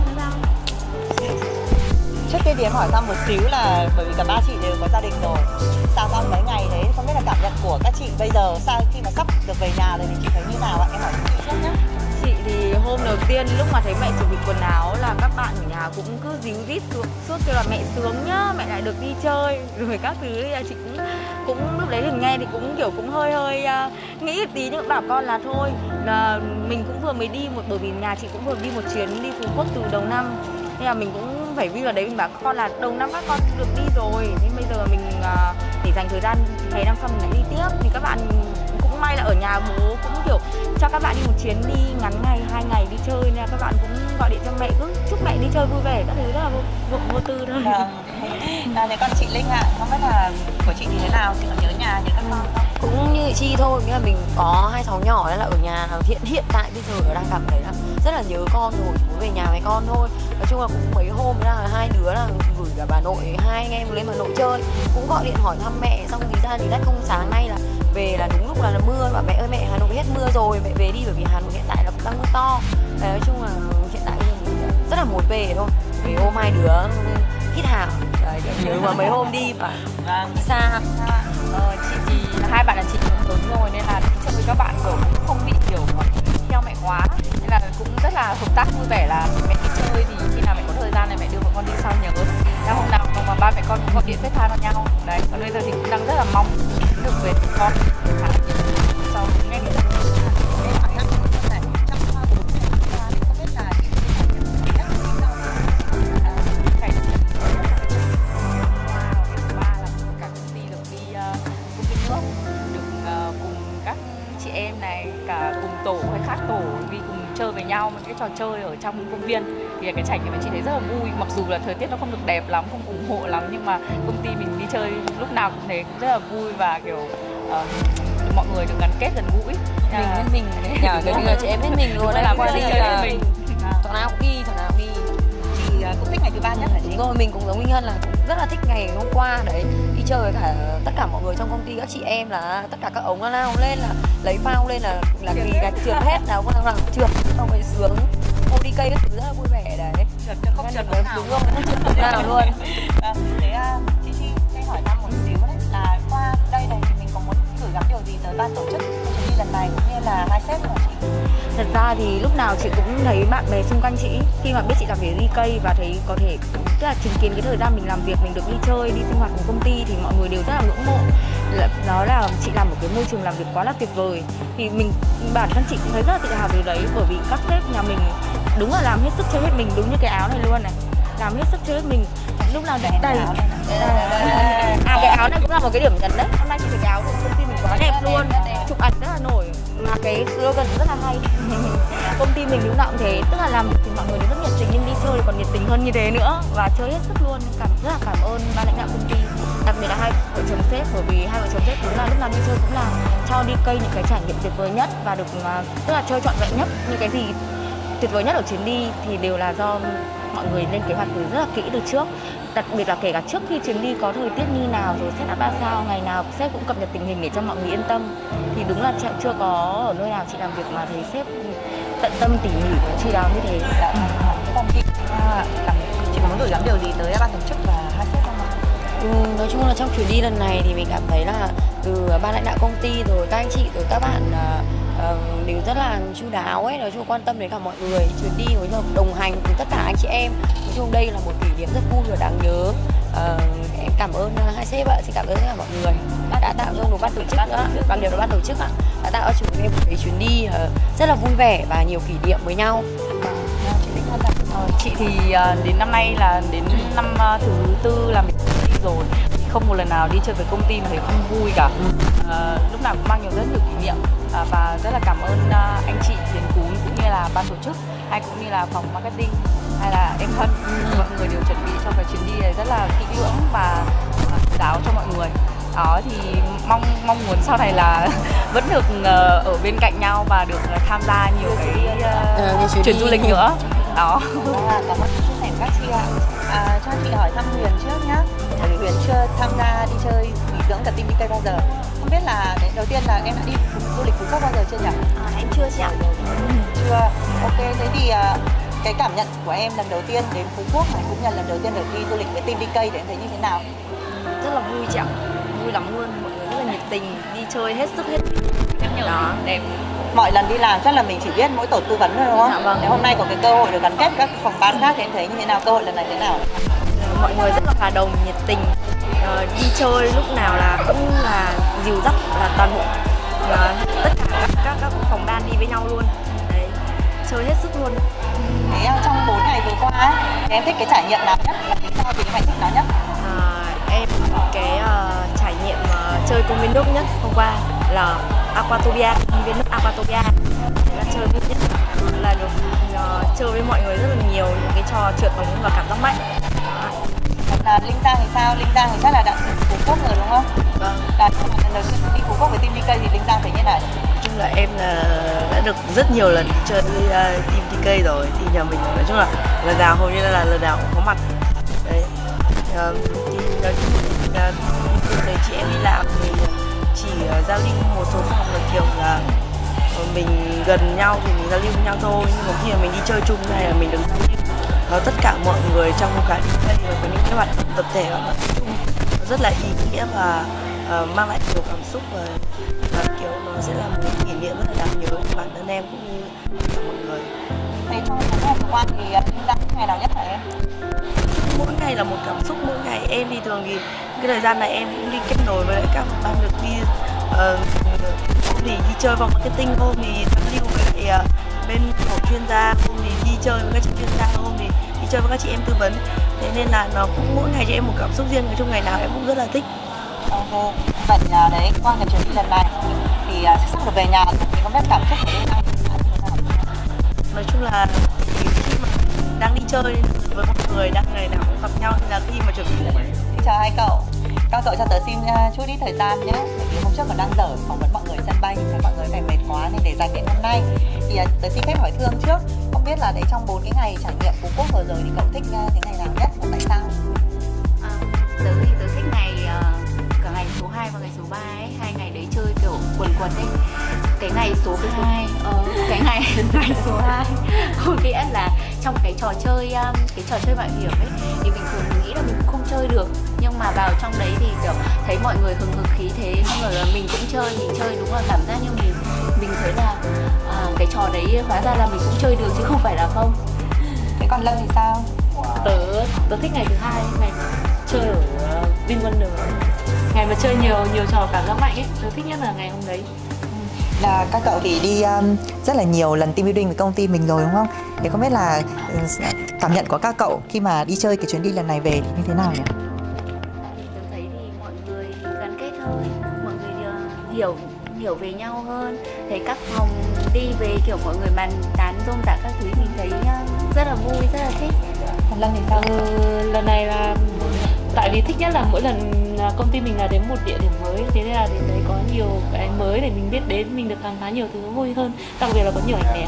Trước tiên thì em hỏi thăm một xíu là bởi vì cả ba chị đều có gia đình rồi, sau xong mấy ngày đấy không biết là cảm nhận của các chị bây giờ sau khi mà sắp được về nhà rồi thì chị thấy như nào ạ? Em hỏi chị trước nhé. Chị thì hôm đầu tiên lúc mà thấy mẹ chuẩn bị quần áo là các bạn ở nhà cũng cứ díu dít suốt kêu là mẹ sướng nhá, mẹ lại được đi chơi rồi các thứ. Thì chị cũng cũng lúc đấy thì nghe thì cũng kiểu cũng hơi hơi uh, nghĩ một tí, nhưng bảo con là thôi là mình cũng vừa mới đi một, bởi vì nhà chị cũng vừa đi một chuyến đi Phú Quốc từ đầu năm, nên là mình cũng phải đi vào đấy, mình bảo con là đầu năm các con được đi rồi, nên bây giờ mình uh, để dành thời gian hè năm sau mình lại đi tiếp. Thì các bạn cũng may là ở nhà bố cũng kiểu cho các bạn đi một chuyến đi ngắn ngày, hai ngày đi chơi, nên là các bạn cũng gọi điện cho mẹ cứ chúc mẹ đi chơi vui vẻ, các thứ rất là vô, vô, vô tư thôi. À, thế còn chị Linh ạ, à, không biết là của chị thì thế nào, chị có nhớ nhà, nhớ các con không? Cũng như chị thôi, nghĩa là mình có hai cháu nhỏ nên là ở nhà hiện hiện tại bây giờ đang cảm thấy là rất là nhớ con rồi, muốn về nhà với con thôi. Nói chung là cũng mấy hôm là hai đứa là gửi cả bà nội, hai anh em lên Hà Nội chơi, cũng gọi điện hỏi thăm mẹ, xong thì ra thì đất không sáng nay là về là đúng lúc là, là mưa, bảo mẹ ơi mẹ Hà Nội hết mưa rồi, mẹ về đi, bởi vì Hà Nội hiện tại là cũng đang mưa to. Đấy, nói chung là hiện tại rất là muốn về thôi, về ôm hai đứa hít hà. Đấy, nhớ mà mấy hôm đi mà đi xa. Ờ, chị thì hai bạn là chị cũng lớn rồi nên là chơi với các bạn kiểu cũng không bị kiểu theo mẹ quá, nên là cũng rất là hợp tác vui vẻ, là mẹ đi chơi thì khi nào mẹ có thời gian này mẹ đưa bọn con đi sau nhớ. Là hôm nào mà ba mẹ con cũng gọi điện FaceTime vào nhau. Đấy, còn bây giờ thì cũng đang rất là mong được về với con khá là nhiều sau nghe cái em này, cả cùng tổ hay khác tổ đi cùng chơi với nhau một cái trò chơi ở trong công viên, thì cái trải nghiệm mà chị thấy rất là vui. Mặc dù là thời tiết nó không được đẹp lắm, không ủng hộ lắm, nhưng mà công ty mình đi chơi lúc nào cũng thấy cũng rất là vui, và kiểu uh, mọi người được gắn kết gần gũi. Mình bên mình, nhỏ cái người chị em bên mình luôn, là qua đi chơi với mình. mình cũng giống Minh Hân là cũng rất là thích ngày hôm qua đấy, đi chơi với cả tất cả mọi người trong công ty, các chị em là tất cả các ống lao lên là lấy phao lên là là kỳ gạch trượt hết, nào có nào trượt xong rồi sướng, hôm đi cây các thứ rất là vui vẻ đấy. Trượt chứ không trượt lúc nào. Đúng rồi, không trượt lúc nào luôn. À, thế uh, chị Chi sẽ hỏi thăm một xíu đấy là qua đây này thì mình có muốn gửi gắm điều gì tới ban tổ chức chuyến đi lần này cũng như là hai sếp của chị? Thật ra thì lúc nào chị cũng thấy bạn bè xung quanh chị khi mà biết chị làm việc đi cây và thấy có thể tức là chứng kiến cái thời gian mình làm việc, mình được đi chơi, đi sinh hoạt cùng công ty thì mọi người đều rất là ngưỡng mộ. Đó là chị làm một cái môi trường làm việc quá là tuyệt vời. Thì mình bản thân chị cũng thấy rất là tự hào về đấy, bởi vì các sếp nhà mình đúng là làm hết sức chơi hết mình, đúng như cái áo này luôn này, làm hết sức chơi hết mình, lúc nào cũng đầy. À cái áo này cũng là một cái điểm nhấn đấy. Hôm nay chị thấy cái áo của công ty mình quá đẹp luôn, chụp ảnh rất là nổi, mà cái slogan rất là hay. Công ty mình lúc nào cũng thế, tức là làm việc thì mọi người đều rất nhiệt tình nhưng đi chơi còn nhiệt tình hơn như thế nữa và chơi hết sức luôn. Cảm rất là cảm ơn ban lãnh đạo công ty, đặc biệt là hai vợ chồng sếp, bởi vì hai vợ chồng sếp đúng là lúc nào đi chơi cũng là cho đi cây những cái trải nghiệm tuyệt vời nhất và được tức là chơi trọn vẹn nhất. Những cái gì tuyệt vời nhất ở chuyến đi thì đều là do mọi người lên kế hoạch từ rất là kỹ từ trước, đặc biệt là kể cả trước khi chuyến đi có thời tiết như nào rồi setup ra sao, ngày nào sếp cũng cập nhật tình hình để cho mọi người yên tâm. Thì đúng là chưa có ở nơi nào chị làm việc mà thấy sếp tận tâm tỉ mỉ và chu đáo như thế. Dạ. Thế còn chị, à, chị có muốn gửi gắm điều gì tới ban tổ chức và hai sếp không ạ? Ừ, nói chung là trong chuyến đi lần này thì mình cảm thấy là từ ban lãnh đạo công ty rồi các anh chị rồi các bạn uh, uh, đều rất là chu đáo ấy, nói chung quan tâm đến cả mọi người. Chuyến đi nói chung đồng hành cùng tất cả anh chị em, nói chung đây là một kỷ niệm rất vui và đáng nhớ. Uh, em cảm ơn uh, hai sếp ạ, xin cảm ơn tất cả mọi người đã tạo cho một ban tổ chức nữa, bằng điều là ban tổ chức ạ, đã tạo cho chúng em một cái chuyến đi uh, rất là vui vẻ và nhiều kỷ niệm với nhau. Ờ, chị thì uh, đến năm nay là đến năm uh, thứ tư làm việc rồi, không một lần nào đi chơi với công ty mà thấy không vui cả. À, lúc nào cũng mang nhiều rất nhiều kỷ niệm à, và rất là cảm ơn à, anh chị Tiến Cún cũng như là ban tổ chức hay cũng như là phòng marketing hay là em Hân, mọi người đều chuẩn bị cho cái chuyến đi này rất là kỹ lưỡng và chu đáo cho mọi người. Đó thì mong mong muốn sau này là vẫn được uh, ở bên cạnh nhau và được uh, tham gia nhiều cái uh, chuyến du lịch nữa. Đó. À, cảm ơn chia sẻ của các chị ạ. À, cho chị hỏi thăm Huyền trước nhá. Bởi vì Huyền chưa tham gia đi chơi nghỉ dưỡng cả team đi cây bao giờ. Không biết là đầu tiên là em đã đi du lịch Phú Quốc bao giờ chưa nhỉ? À, em chưa chị ạ. Chưa. Ok, thế thì uh, cái cảm nhận của em lần đầu tiên đến Phú Quốc này cũng như là lần đầu tiên được đi du lịch với team đi cây thì em thấy như thế nào? Rất là vui chị ạ, vui lắm luôn, mọi người rất là nhiệt tình, đi chơi hết sức hết mình. Đó, đẹp. Mọi lần đi làm chắc là mình chỉ biết mỗi tổ tư vấn thôi đúng không? Dạ vâng. Nếu hôm nay có cái cơ hội được gắn kết các phòng ban khác thì em thấy như thế nào? Cơ hội lần này thế nào? Mọi người rất là hòa đồng, nhiệt tình, uh, đi chơi lúc nào là cũng là dìu dắt là toàn bộ uh, tất cả các, các các phòng ban đi với nhau luôn. Đấy, chơi hết sức luôn. Thế trong bốn ngày vừa qua ấy, thì em thích cái trải nghiệm nào nhất và lý do vì em thích nó nhất? À, em cái uh, trải nghiệm uh, chơi công viên nước nhất hôm qua là Aquatopia, công viên nước Aquatopia là chơi vui nhất, là được uh, chơi với mọi người rất là nhiều những cái trò trượt ống và cảm giác mạnh. Là Linh Giang thì sao? Linh Giang thì chắc là đã đến Phú Quốc rồi đúng không? Vâng. Là lần đầu tiên đi Phú Quốc với team đi cây thì Linh Giang thấy như nào? Nói chung là em là đã được rất nhiều lần chơi với uh, team đi cây rồi, thì nhà mình nói chung là lần nào hầu như là lần nào cũng có mặt. Đấy. Uh, thì nói chung là uh, từ chị em đi làm thì chỉ uh, giao lưu một số phòng là kiểu là uh, mình gần nhau thì mình giao lưu với nhau thôi, nhưng mà khi mà mình đi chơi chung này là mình được giao lưu uh, tất cả mọi người trong cả đi cây và có những cái hoạt động tập thể hoạt động chung rất là ý nghĩa và uh, mang lại nhiều cảm xúc và, và kiểu nó sẽ là một kỷ niệm rất là đáng nhớ của bản thân em cũng như của mọi người. Thế trong những ngày vừa qua thì Linh Giang ngày nào nhất hả em? Mỗi ngày là một cảm xúc, mỗi ngày em thì thường thì cái thời gian này em cũng đi kết nối với các ban được đi uh, hôm thì đi chơi vào marketing, hôm thì giao lưu với lại uh, bên tổ chuyên gia, hôm thì đi chơi với các chị chuyên gia, hôm thì đi chơi với các chị em tư vấn. Thế nên là nó cũng mỗi ngày cho em một cảm xúc riêng, trong ngày nào em cũng rất là thích. Ok, vậy là đấy qua cái chuyến đi lần này thì uh, sắp được về nhà thì không biết cảm xúc của Linh Giang nói chung là khi mà đang đi chơi với mọi người, đang ngày nào cũng gặp nhau, nên là khi mà chuẩn bị lại. Chào hai cậu, các cậu cho tớ xin uh, chút ít thời gian nhé. Bởi vì hôm trước còn đang dở phỏng vấn mọi người sân bay, thấy mọi người phải mệt quá nên để dành đến hôm nay thì uh, tớ xin phép hỏi Thương trước. Không không biết là đấy trong bốn cái ngày trải nghiệm Phú Quốc vừa rồi thì cậu thích uh, cái ngày nào nhất và tại sao? À, tớ thì tớ thích ngày uh, cả ngày số hai và ngày số ba ấy, hai ngày đấy chơi kiểu quần quần ấy. Cái ngày số hai, uh, cái ngày ngày số hai có nghĩa là trong cái trò chơi um, cái trò chơi mạo hiểm ấy thì mình thường nghĩ là mình cũng không chơi được, nhưng mà vào trong đấy thì kiểu thấy mọi người hừng hực khí thế, xong rồi là mình cũng chơi, mình chơi đúng là cảm giác như mình mình thấy là uh, cái trò đấy hóa ra là mình cũng chơi được chứ không phải là không. Thế còn Lâm thì sao? Tớ tớ thích ngày thứ hai, ngày chơi ở uh, VinWonder, ngày mà chơi nhiều nhiều trò cảm giác mạnh ấy, tớ thích nhất là ngày hôm đấy. Là các cậu thì đi um, rất là nhiều lần team building với công ty mình rồi đúng không? Thì không biết là uh, cảm nhận của các cậu khi mà đi chơi cái chuyến đi lần này về thì như thế nào nhỉ? Tôi thấy thì mọi người gắn kết hơn, mọi người uh, hiểu hiểu về nhau hơn. Thấy các phòng đi về kiểu mọi người bàn tán rôm rả các thứ, mình thấy uh, rất là vui, rất là thích. Còn Lâm thì sao? Ừ, lần này là tại vì thích nhất là mỗi lần công ty mình là đến một địa điểm mới, thế nên là đến đấy có nhiều cái mới để mình biết đến, mình được khám phá nhiều thứ vui hơn, đặc biệt là có nhiều ảnh đẹp.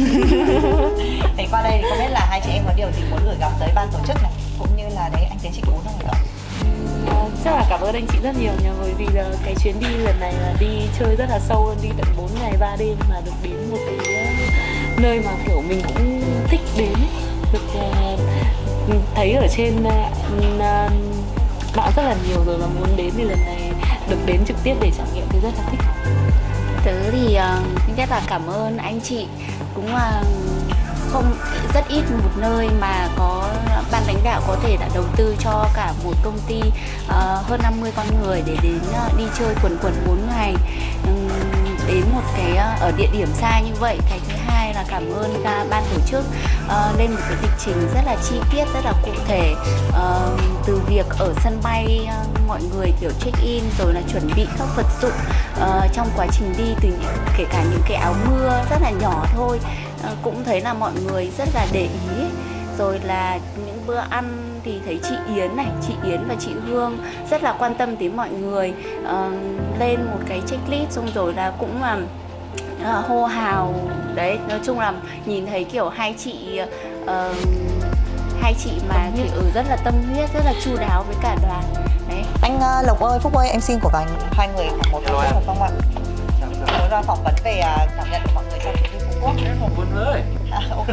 Thế qua đây thì không biết là hai chị em có điều gì muốn gửi gắm tới ban tổ chức này, cũng như là đấy anh Tiến chị Cún không ạ? Chắc là cảm ơn anh chị rất nhiều nhờ, bởi vì là cái chuyến đi lần này là đi chơi rất là sâu luôn, đi tận bốn ngày ba đêm mà được đến một cái nơi mà kiểu mình cũng thích đến ấy. Được uh, thấy ở trên uh, bạn rất là nhiều rồi mà muốn đến, thì lần này được đến trực tiếp để trải nghiệm thì rất là thích. Tớ thì uh, thứ nhất là cảm ơn anh chị, cũng là không rất ít một nơi mà có ban lãnh đạo có thể đã đầu tư cho cả một công ty uh, hơn năm mươi con người để đến uh, đi chơi quần quần bốn ngày, um, đến một cái uh, ở địa điểm xa như vậy. Cái thứ hai là cảm ơn uh, ban tổ chức uh, lên một cái lịch trình rất là chi tiết, rất là cụ thể, uh, từ việc ở sân bay uh, mọi người kiểu check in rồi là chuẩn bị các vật dụng uh, trong quá trình đi, từ những, kể cả những cái áo mưa rất là nhỏ thôi. Uh, cũng thấy là mọi người rất là để ý ấy. Rồi là những bữa ăn thì thấy chị Yến này, chị Yến và chị Hương rất là quan tâm đến mọi người, uh, lên một cái checklist, xong rồi là cũng là uh, hô hào đấy. Nói chung là nhìn thấy kiểu hai chị uh, hai chị mà kiểu ừ, rất là tâm huyết, rất là chu đáo với cả đoàn đấy. Anh uh, Lộc ơi, Phúc ơi, em xin của vài hai người khoảng một phút được không ạ? Muốn ra phỏng vấn về uh, cảm nhận của mọi người sau chuyến đi Phú Quốc. Em phỏng vấn với. À, ok.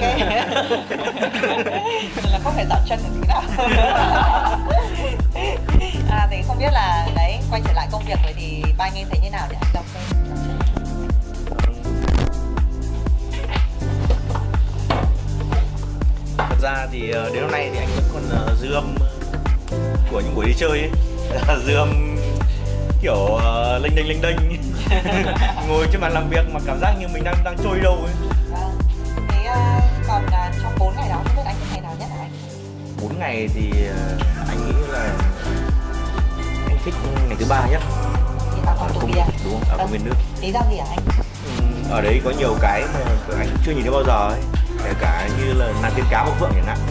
Là không phải dạo chân được tí nào. À, thì không biết là đấy, quay trở lại công việc rồi thì ba anh em thấy như nào để anh Lộc xem. Thật ra thì đến hôm nay thì anh vẫn còn dư âm của những buổi đi chơi ấy. Dư âm kiểu uh, lênh đênh lênh đênh ngồi trên bàn làm việc mà cảm giác như mình đang đang trôi đâu ấy. À, thế uh, còn uh, trong bốn ngày đó không biết anh thích ngày nào nhất hả anh? Bốn ngày thì uh, anh nghĩ là anh thích ngày thứ ba nhất. Thì ở phòng tù bia. Đúng không? Ở công viên nước. Lý do gì hả anh? Ừ, ở đấy có nhiều cái mà anh chưa nhìn thấy bao giờ ấy. Kể cả như là nàng tiên cá bốc phượng chẳng hạn.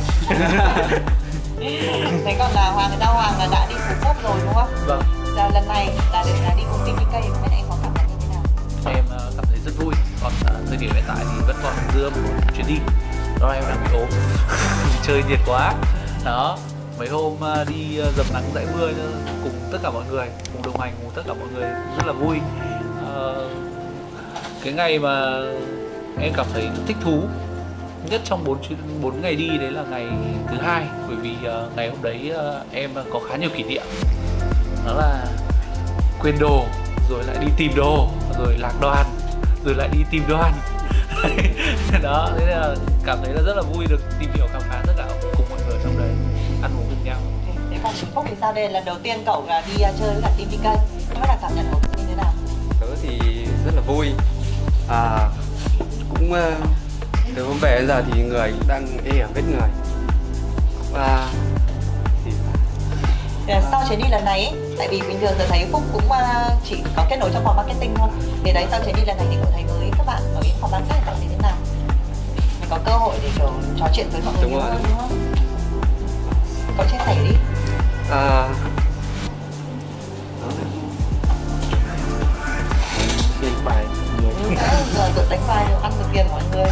Thế còn là Hoàng, Giao Hoàng là đã đi Phú Quốc rồi đúng không? Vâng. Là lần này là được là đi cùng team đi cây, bên em có cảm nhận như thế nào? Em uh, cảm thấy rất vui, còn uh, thời điểm hiện tại thì vẫn còn dư âm của chuyến đi. Đó là em đang bị ốm, chơi nhiệt quá. Đó, mấy hôm uh, đi uh, dầm nắng dãi mưa cùng tất cả mọi người, cùng đồng hành cùng tất cả mọi người rất là vui. Uh, cái ngày mà em cảm thấy thích thú nhất trong bốn bốn ngày đi đấy là ngày thứ hai, bởi vì uh, ngày hôm đấy uh, em có khá nhiều kỷ niệm. Đó là quên đồ, rồi lại đi tìm đồ, rồi lạc đoàn, rồi lại đi tìm đoàn. Đó, thế là cảm thấy là rất là vui được tìm hiểu khám phá tất cả cùng mọi người trong đấy, ăn uống cùng nhau. Thế còn Phúc thì sao, đây lần đầu tiên cậu là đi uh, chơi với cả team đi cây, không biết là cảm nhận của cậu như thế nào? Tớ thì rất là vui, à, cũng uh, từ hôm về đến giờ thì người cũng đang ê ở vết người. Và thì sau chuyến đi lần này ấy, tại vì bình thường tôi thấy Phúc cũng uh, chỉ có kết nối trong phòng marketing thôi. Thì đấy, sau chuyến đi lần này thì cậu thấy với các bạn ở những phòng ban khác cậu thấy thế nào? Mình có cơ hội để kiểu trò chuyện với mọi người nhiều hơn đúng không? Cậu chia sẻ đi. À, bài Rồi tự đánh vai ăn được tiền mọi người.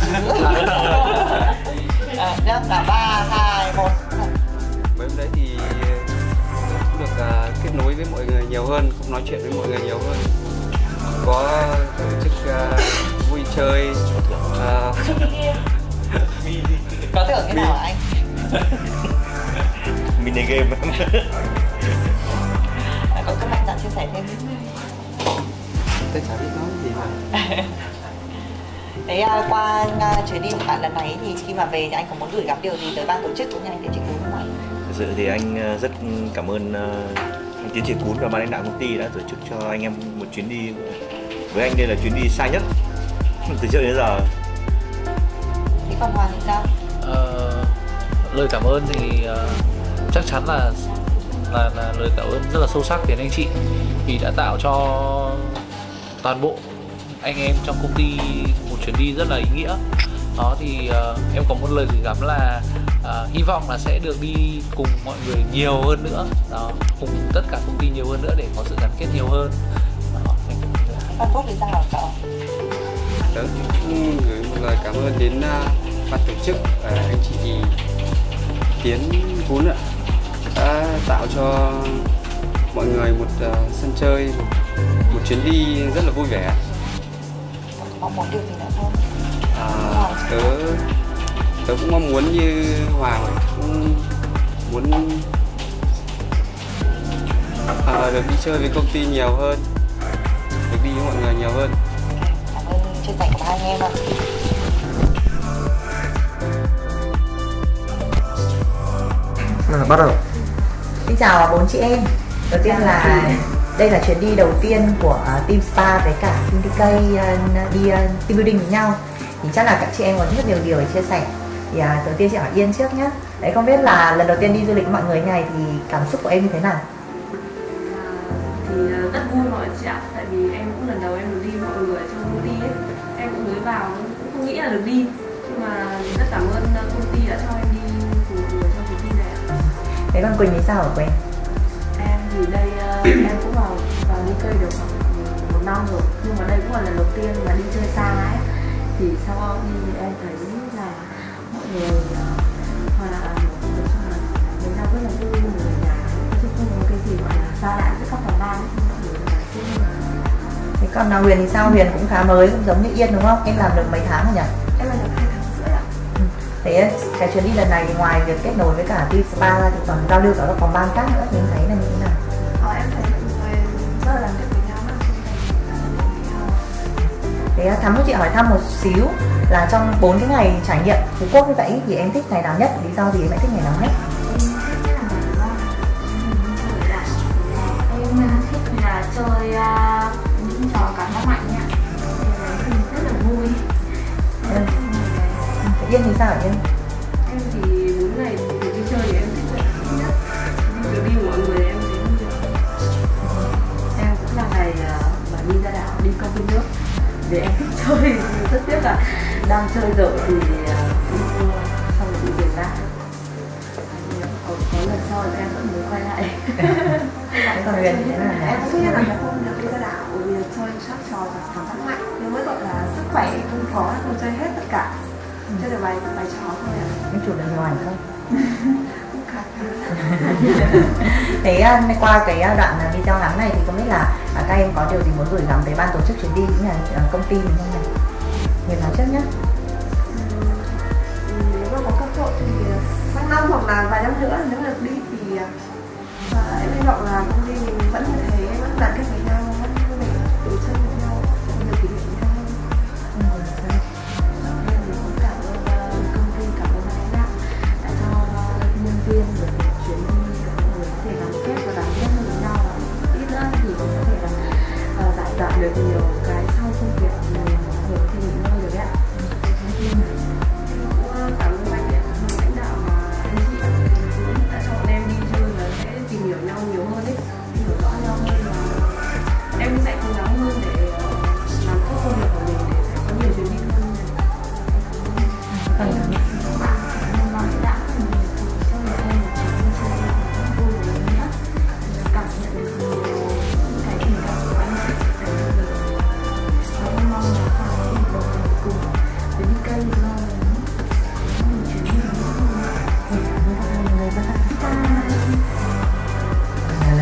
À, nhá, là ba, hai, một. Mấy hôm đấy thì cũng được uh, kết nối với mọi người nhiều hơn, cũng nói chuyện với mọi người nhiều hơn. Có tổ chức uh, vui chơi. Uh, Có thưởng cái nào hả anh? Mini game. Có các bạn dặn chia sẻ thêm. Tôi chả biết nói gì mà. Thế uh, qua uh, chuyến đi của bạn lần này thì khi mà về thì anh có muốn gửi gắm điều gì tới ban tổ chức cũng như anh Tiến Sĩ Cún không anh? Thực sự thì anh rất cảm ơn uh, anh Tiến Sĩ Cún và ban lãnh đạo công ty đã tổ chức cho anh em một chuyến đi. Với anh đây là chuyến đi xa nhất từ trước đến giờ. Thế còn Hoàng thì sao? Ờ, lời cảm ơn thì uh, chắc chắn là, là là lời cảm ơn rất là sâu sắc đến anh chị vì đã tạo cho toàn bộ anh em trong công ty một chuyến đi rất là ý nghĩa. Đó thì uh, em có một lời gửi gắm là uh, hy vọng là sẽ được đi cùng mọi người nhiều hơn nữa, đó, cùng tất cả công ty nhiều hơn nữa để có sự gắn kết nhiều hơn. Còn Phúc thì sao hả cậu? Tớ cũng gửi một lời cảm ơn đến uh, ban tổ chức, uh, anh chị Tiến Cún ạ, đã tạo cho mọi người một uh, sân chơi, một, một chuyến đi rất là vui vẻ. Mong muốn điều gì nữa không? À, tớ tớ cũng mong muốn như Hoàng cũng muốn à, được đi chơi với công ty nhiều hơn, được đi với mọi người nhiều hơn. Cảm ơn chia sẻ của hai anh em ạ. À, bắt đầu. Xin chào bốn chị em. Đầu tiên là đây là chuyến đi đầu tiên của Team Spa với cả Cindy K đi team building với nhau. Thì chắc là các chị em có rất nhiều điều để chia sẻ. Thì à, đầu tiên chị hỏi Yên trước nhé. Đấy, không biết là lần đầu tiên đi du lịch với mọi người như này thì cảm xúc của em như thế nào? Thì rất vui mọi chị ạ. Tại vì em cũng lần đầu em được đi với mọi người trong công ty ấy. Em cũng mới vào cũng không nghĩ là được đi. Nhưng mà rất cảm ơn công ty đã cho em đi cùng mọi người trong chuyến đi này ạ. Thế còn Quỳnh thì sao hả Quỳnh? Em thì đây uh, em cũng vào vào đi cây được khoảng một năm rồi, nhưng mà đây cũng là lần đầu tiên mà đi chơi xa ấy. Thì sau đi em thấy là mọi người uh, hoặc là nói chung là mình đang rất là vui với người nhà, chứ không có cái gì gọi là xa lạ giữa các phòng ban. Thế còn nào Huyền thì sao? Huyền cũng khá mới, cũng giống như Yên đúng không? Em làm được mấy tháng rồi nhỉ? Em làm được hai tháng rưỡi ạ. Ừ. Thế cái chuyến đi lần này thì ngoài việc kết nối với cả Team Spa ra thì còn giao lưu cả các phòng ban khác nữa thì em thấy là như thế nào? Ờ, em thấy mọi người rất là làm việc với nhau. Thế Thắm cho chị hỏi thăm một xíu là trong bốn cái ngày trải nghiệm Phú Quốc như vậy thì em thích ngày nào nhất? Lý do gì em lại thích ngày nào nhất? Em thích là chơi uh, những trò cảm giác mạnh nha. Thì rất là vui. Ừ. Yên thì sao hả Yên? Em thì bốn ngày được đi chơi thì em thích nhất. Được đi với mọi người em thấy vui. Em cũng là ngày mà đi ra đảo, đi công viên nước. Vì em thích chơi, rất tiếc là đang chơi rồi thì đi mưa xong rồi bị dừng lại. Có, có lần sau thì em vẫn muốn quay lại. Còn Huyền thì thế nào? Em cũng nghĩ là không được đi ra đảo vì chơi các trò cảm giác mạnh, nhưng mới gọi là sức khỏe không có, không chơi hết tất cả. Chơi được vài vài trò thôi ạ. Em chụp được nhiều ảnh không? Cũng khá khá. Thế qua cái đoạn video ngắn này thì không biết là các em có điều gì muốn gửi gắm tới ban tổ chức chuyến đi cũng là công ty mình không này? Huyền nói trước nhé. Nếu mà có cơ hội thì sang năm hoặc là vài năm nữa nếu được đi thì uh, em hy vọng là công ty mình vẫn như thế, vẫn đoàn kết với nhau, vẫn vui vẻ, tự chơi với nhau, có nhiều kỷ niệm với nhau hơn. Em thì cũng cảm ơn uh, công ty, cảm ơn lãnh đạo đã cho nhân viên được chuyến đi để mọi người có thể gắn kết và đoàn kết hơn với nhau. Ít nữa thì có thể là uh, giải tỏa được nhiều cái sau công việc mình có thể nghỉ ngơi được đấy ạ. Cảm ơn anh ạ, lãnh đạo và anh chị đã cho bọn em đi chơi và sẽ tìm hiểu nhau nhiều hơn ấy, hiểu rõ nhau hơn và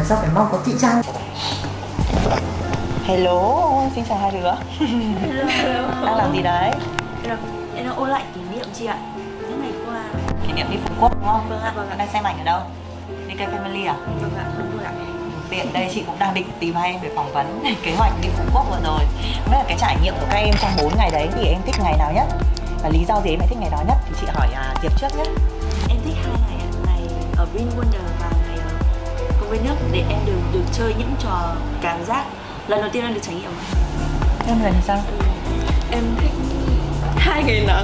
sao phải mong có chị Trang. Hello, xin chào hai đứa. Hello. Đang làm gì đấy? Em đang ôn lại kỷ niệm chị ạ. Những ngày qua. Kỷ niệm đi Phú Quốc đúng không? Vâng ạ. Vâng ạ. Đang xem ảnh ở đâu? Đi cây Family à? Vâng ạ, đúng rồi ạ. Tiện đây chị cũng đang định tìm hai em để phỏng vấn kế hoạch đi Phú Quốc vừa rồi. Không biết là cái trải nghiệm của các em trong bốn ngày đấy thì em thích ngày nào nhất? Và lý do gì em lại thích ngày đó nhất? Thì chị hỏi à, Diệp trước nhé. Em thích hai ngày ạ. Ngày ở Vinwonder và ngày ở công viên nước để em được được chơi những trò cảm giác lần đầu tiên em được trải nghiệm. Em là sao? Ừ. Em thích hai ngày nắng.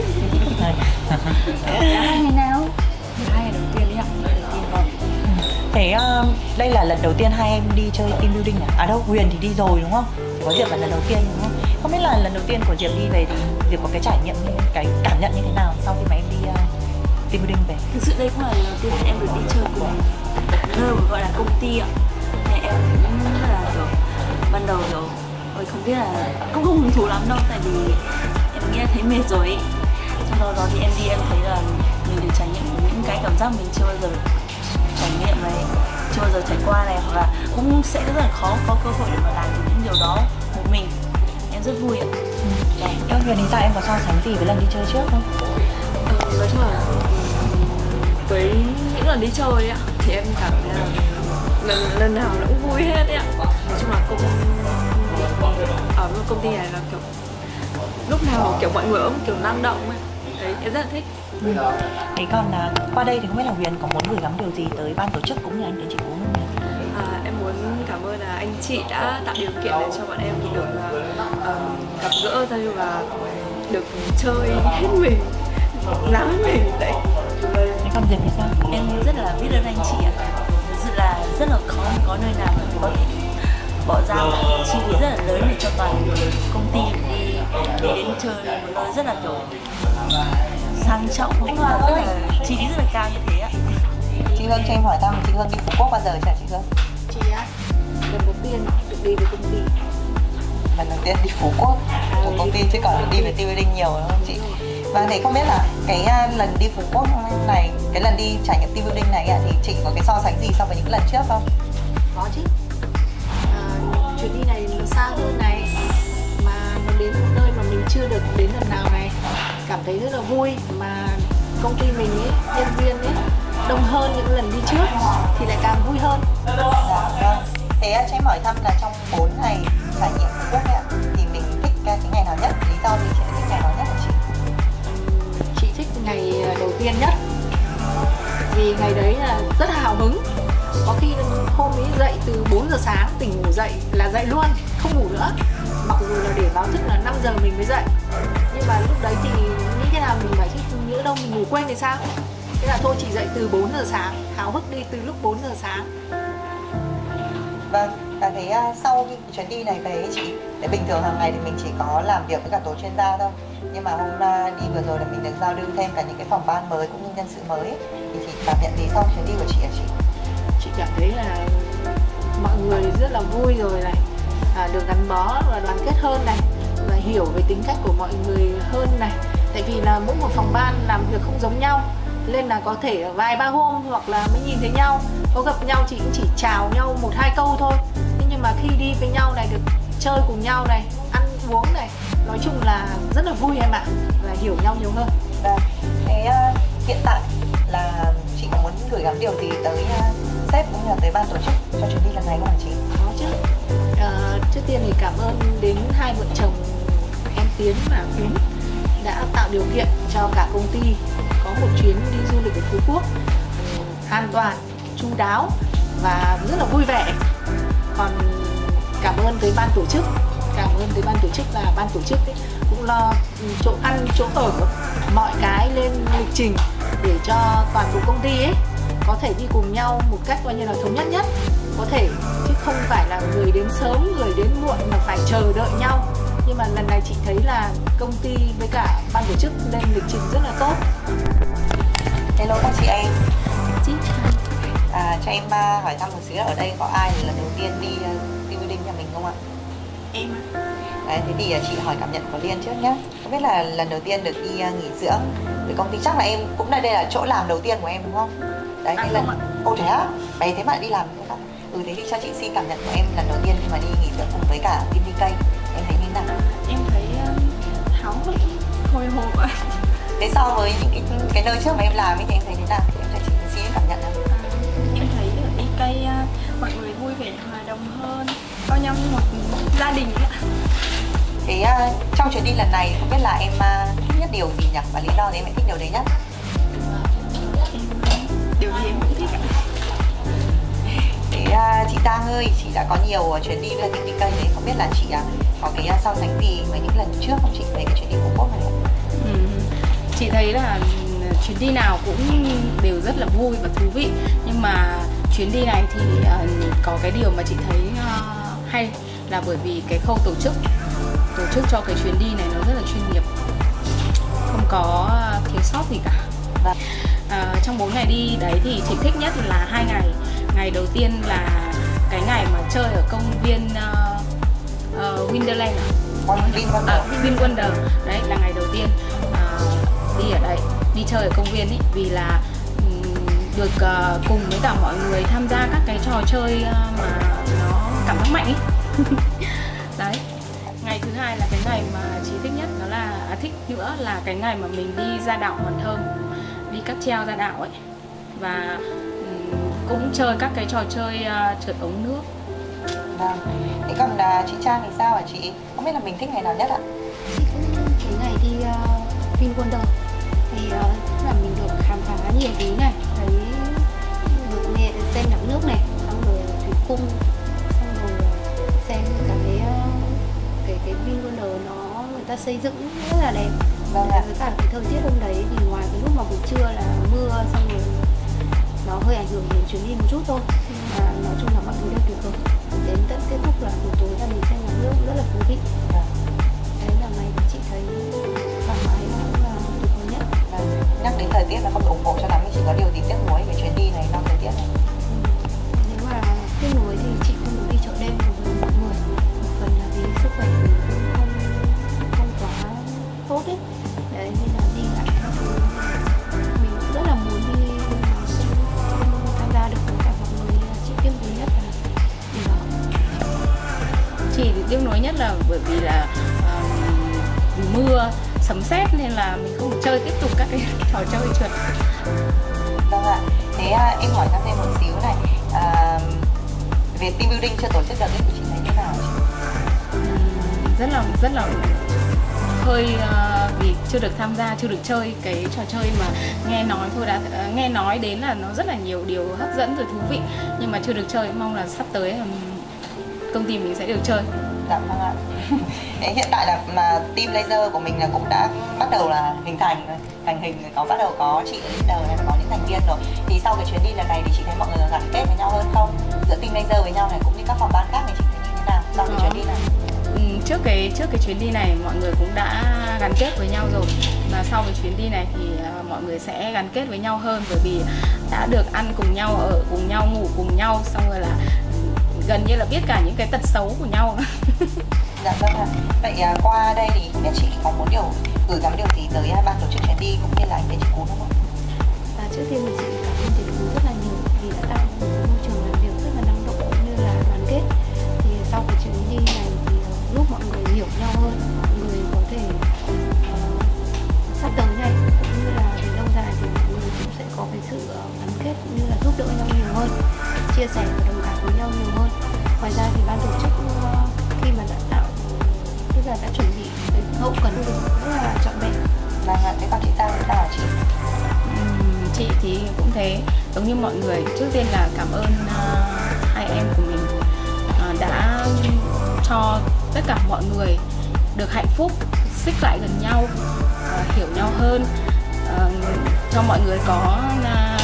Hai ngày nào? Hai ngày đầu tiên đấy ạ. Ngày đầu tiên vâng. Thế uh, đây là lần đầu tiên hai em đi chơi team building à? À đâu, Huyền thì đi rồi đúng không? Có Diệp là lần đầu tiên đúng không? Không biết là lần đầu tiên của Diệp đi về thì Diệp có cái trải nghiệm, cái cảm nhận như thế nào sau khi mà em đi uh, team building về? Thực sự đây cũng là lần đầu tiên em được đi chơi cùng nơi gọi là công ty ạ. Nên em cũng rất là kiểu ban đầu kiểu ôi không biết là cũng không hứng thú lắm đâu, tại vì em nghĩ là thấy mệt rồi ấy. Sau đó, đó thì em đi em thấy là mình được trải nghiệm những cái cảm giác mình chưa bao giờ trải nghiệm này, chưa bao giờ trải qua này, hoặc là cũng sẽ rất là khó có cơ hội để mà làm những điều đó một mình. Em rất vui ạ. Ừ. Các Huyền thì sao, em có so sánh gì với lần đi chơi trước không? Ừ, nói chung là với những lần đi chơi ạ thì em cảm thấy là lần lần nào nó cũng vui hết ạ. Nói chung là công ở công ty này là kiểu lúc nào kiểu mọi người cũng kiểu năng động ấy. Đấy, em rất là thích. Ừ. Thế còn à, qua đây thì không biết là Huyền có muốn gửi gắm điều gì tới ban tổ chức cũng như anh đến chị Cú không? À, em muốn cảm ơn là anh chị đã tạo điều kiện để cho bọn em được uh, uh, gặp gỡ giao lưu và được chơi hết mình, làm hết mình đấy. Thế còn Diệp thì sao? Em rất là biết ơn anh chị ạ. Thực sự là rất là khó có nơi nào mình có thể bỏ ra chi phí rất là lớn để cho toàn công ty đi, đi đến chơi một nơi rất là kiểu sang trọng, rất là chi phí rất là cao như thế ạ. Chị Hương cho em hỏi thăm, chị Hương đi Phú Quốc bao giờ chưa chị Hương? Chị á, lần đầu tiên được đi với công ty. Lần đầu tiên đi Phú Quốc của công ty chứ còn đi với team building nhiều đúng không chị? Và thì không biết là cái uh, lần đi Phú Quốc này, cái lần đi trải nghiệm team building này thì chị có cái so sánh gì so với những lần trước không? Có chứ. À, chuyến đi này nó xa hơn này, mà nó đến một nơi mà mình chưa được đến lần nào này, cảm thấy rất là vui. Mà công ty mình ấy, nhân viên ấy đông hơn những lần đi trước thì lại càng vui hơn. Dạ, vâng. Thế cho em hỏi thăm là trong bốn ngày trải nghiệm Phú Quốc ấy, thì mình thích cái ngày nào nhất? Lý do gì chị thích ngày nào nhất hả chị? Chị thích ngày đầu tiên nhất vì ngày đấy là rất hào hứng. Có khi hôm ấy dậy từ bốn giờ sáng, tỉnh ngủ dậy là dậy luôn, không ngủ nữa. Mặc dù là để báo thức là năm giờ mình mới dậy, nhưng mà lúc đấy thì nghĩ thế nào mình phải chứ nhỡ đâu mình ngủ quên thì sao. Thế là thôi chị dậy từ bốn giờ sáng, háo hức đi từ lúc bốn giờ sáng. Vâng, và thế uh, sau cái chuyến đi này về chị, để bình thường hàng ngày thì mình chỉ có làm việc với cả tổ chuyên gia thôi. Nhưng mà hôm uh, đi vừa rồi là mình được giao lưu thêm cả những cái phòng ban mới cũng như nhân sự mới ấy. Thì chị cảm nhận gì sau chuyến đi của chị hả chị? Chị cảm thấy là mọi người rất là vui rồi này, à, được gắn bó và đoàn kết hơn này, và hiểu về tính cách của mọi người hơn này. Tại vì là mỗi một phòng ban làm việc không giống nhau, nên là có thể vài ba hôm hoặc là mới nhìn thấy nhau, có gặp nhau chị cũng chỉ chào nhau một hai câu thôi. Thế nhưng mà khi đi với nhau này, được chơi cùng nhau này, ăn uống này, nói chung là rất là vui em ạ, là hiểu nhau nhiều hơn. Vâng, thế uh, hiện tại là chị có muốn gửi gắm điều gì tới uh, sếp cũng như là tới ban tổ chức cho chuyến đi lần này không hả chị? Có chứ. À, trước tiên thì cảm ơn đến hai vợ chồng em Tiến và Khuyến đã tạo điều kiện cho cả công ty có một chuyến đi du lịch ở Phú Quốc an toàn, chu đáo và rất là vui vẻ. Còn cảm ơn tới ban tổ chức, cảm ơn tới ban tổ chức là ban tổ chức ấy, cũng lo chỗ ăn, chỗ ở, mọi cái lên lịch trình để cho toàn bộ công ty ấy có thể đi cùng nhau một cách coi như là thống nhất nhất có thể, chứ không phải là người đến sớm, người đến muộn mà phải chờ đợi nhau. Nhưng mà lần này chị thấy là công ty với cả ban tổ chức lên lịch trình rất là tốt. Hello các chị em. Chị à, cho em uh, hỏi thăm một xíu là ở đây có ai là lần đầu tiên đi uh, team building nhà mình không ạ? Em ạ. Đấy, thế thì uh, chị hỏi cảm nhận của Liên trước nhé. Không biết là lần đầu tiên được đi uh, nghỉ dưỡng với công ty, chắc là em cũng đây đây là chỗ làm đầu tiên của em đúng không? Đấy, à, cái lần. Ô thế á? Bé thế mà đi làm thế Ừ, thế thì cho chị xin cảm nhận của em lần đầu tiên khi mà đi nghỉ dưỡng cùng với cả team đê ca, em thấy như thế nào? Em thấy uh, háo hức, hồi hộp ạ. Thế so với những cái cái nơi trước mà em làm thì em thấy thế nào? Em cho chị xin cảm nhận nào. À, em thấy ở đê ca uh, mọi người vui vẻ, hòa đồng hơn, coi nhau như một gia đình ấy ạ. Thế uh, trong chuyến đi lần này không biết là em uh, thích nhất điều gì nhỉ? Và lý do gì em lại thích điều đấy nhất? Điều gì em cũng thích ạ. Thế uh, chị Giang ơi, chị đã có nhiều uh, chuyến đi với team đê ca đấy, không biết là chị uh, có cái uh, so sánh gì với những lần trước không chị về cái chuyến đi Phú Quốc này? Ừ. Chị thấy là chuyến đi nào cũng đều rất là vui và thú vị, nhưng mà chuyến đi này thì uh, có cái điều mà chị thấy uh, hay là bởi vì cái khâu tổ chức tổ chức cho cái chuyến đi này nó rất là chuyên nghiệp, không có uh, thiếu sót gì cả. Uh, trong bốn ngày đi đấy thì chị thích nhất là hai ngày. Ngày đầu tiên là cái ngày mà chơi ở công viên uh, uh, Wonderland à? À, VinWonder. Đấy là ngày đầu tiên uh, đi ở đây, đi chơi ở công viên ấy, vì là um, được uh, cùng với cả mọi người tham gia các cái trò chơi uh, mà nó cảm giác mạnh ấy. Đấy. Ngày thứ hai là cái ngày mà chị thích nhất, đó là à, thích nữa là cái ngày mà mình đi ra đảo Hòn Thơm, đi cáp treo ra đảo ấy, và um, cũng chơi các cái trò chơi uh, trượt ống nước. Vâng. Thế còn uh, chị Trang thì sao hả chị? Không biết là mình thích ngày nào nhất ạ? Chị cũng cái ngày đi uh, VinWonder thì uh, là mình được khám phá nhiều thứ này, thấy được nghe xem đảo nước này, xong rồi thủy cung, xong rồi xem cái uh, cái cái VinWonder nó người ta xây dựng rất là đẹp. Vâng ạ. Với cả cái thời tiết hôm đấy thì ngoài cái lúc mà buổi trưa là mưa, xong rồi nó hơi ảnh hưởng đến chuyến đi một chút thôi, nhưng mà nói chung là mọi thứ đều tuyệt vời. Đến tận kết thúc là buổi tối là mình xem ngắm nước rất là thú vị. Đấy là ngày mà chị thấy thoải mái và tuyệt vời nhất. Nhắc đến thời tiết là không ủng hộ cho lắm, chỉ có điều gì tiếc nuối về chuyến đi này do thời tiết này. Ừ. Nếu mà tiếc nuối thì chị không được đi chợ đêm cùng với mọi người, một phần là vì sức khỏe mình cũng không không quá tốt ấy. Đấy nên là đi lại các thứ mình cũng rất là muốn đi, không tham gia được với cả mọi người. Chị tiếc nuối nhất là điều đó. Chị thì tiếc nuối nhất là bởi vì là uh, mưa sấm sét nên là mình không chơi tiếp tục các cái trò chơi trượt. Vâng ạ. Thế uh, em hỏi thêm một xíu này, uh, về team building chưa tổ chức được thì chị thấy thế nào? Uhm, rất là rất là hơi uh, vì chưa được tham gia, chưa được chơi cái trò chơi mà nghe nói thôi đã uh, nghe nói đến là nó rất là nhiều điều hấp dẫn rồi thú vị, nhưng mà chưa được chơi. Mong là sắp tới um, công ty mình sẽ được chơi. Dạ vâng ạ. Thế hiện tại là, là team laser của mình là cũng đã bắt đầu là hình thành rồi, thành hình rồi, có bắt đầu có chị ở leader này, có những thành viên rồi. Thì sau cái chuyến đi lần này thì chị thấy mọi người gắn kết với nhau hơn không? Giữa team laser với nhau này cũng như các phòng ban khác thì chị thấy như thế nào sau cái chuyến đi này? Ừ, trước cái trước cái chuyến đi này mọi người cũng đã gắn kết với nhau rồi, và sau cái chuyến đi này thì uh, mọi người sẽ gắn kết với nhau hơn, bởi vì đã được ăn cùng nhau, ở cùng nhau, ngủ cùng nhau, xong rồi là gần như là biết cả những cái tật xấu của nhau. Dạ vâng ạ. Vậy uh, qua đây thì không biết chị có muốn điều gửi gắm điều gì tới uh, ban tổ chức chuyến đi cũng như là anh chị Cún không ạ? Và trước tiên thì chị cảm ơn chị Cún rất là nhiều vì đã tạo một môi trường làm việc rất là năng động cũng như là đoàn kết. Thì sau cái chuyến đi này thì uh, giúp mọi người hiểu nhau hơn, mọi người có thể uh, sắp tới này cũng như là về lâu dài thì mọi người cũng sẽ có cái sự uh, gắn kết cũng như là giúp đỡ nhau nhiều hơn, chia sẻ và đồng cảm với nhau nhiều hơn. Ngoài ra thì ban tổ chức uh, khi mà đã tạo tức là đã chuẩn bị cái hậu cần rất là trọn vẹn. Vâng ạ. Thế còn chị Giang thì sao hả chị? Uhm, chị thì cũng thế, giống như mọi người. Trước tiên là cảm ơn uh, hai em của mình uh, đã cho tất cả mọi người được hạnh phúc, xích lại gần nhau, uh, hiểu nhau hơn, uh, cho mọi người có uh,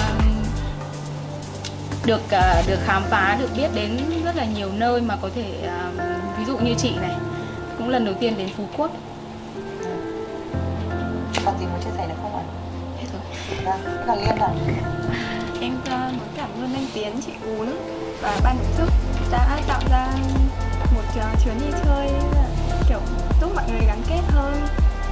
được uh, được khám phá, được biết đến rất là nhiều nơi mà có thể uh, ví dụ như chị này cũng lần đầu tiên đến Phú Quốc. Còn gì muốn chia sẻ được không ạ? Hết rồi. Vâng. Thế còn Liên à? Em uh, muốn cảm ơn anh Tiến, chị Cún và ban tổ chức đã tạo ra một uh, chuyến đi chơi kiểu giúp mọi người gắn kết hơn.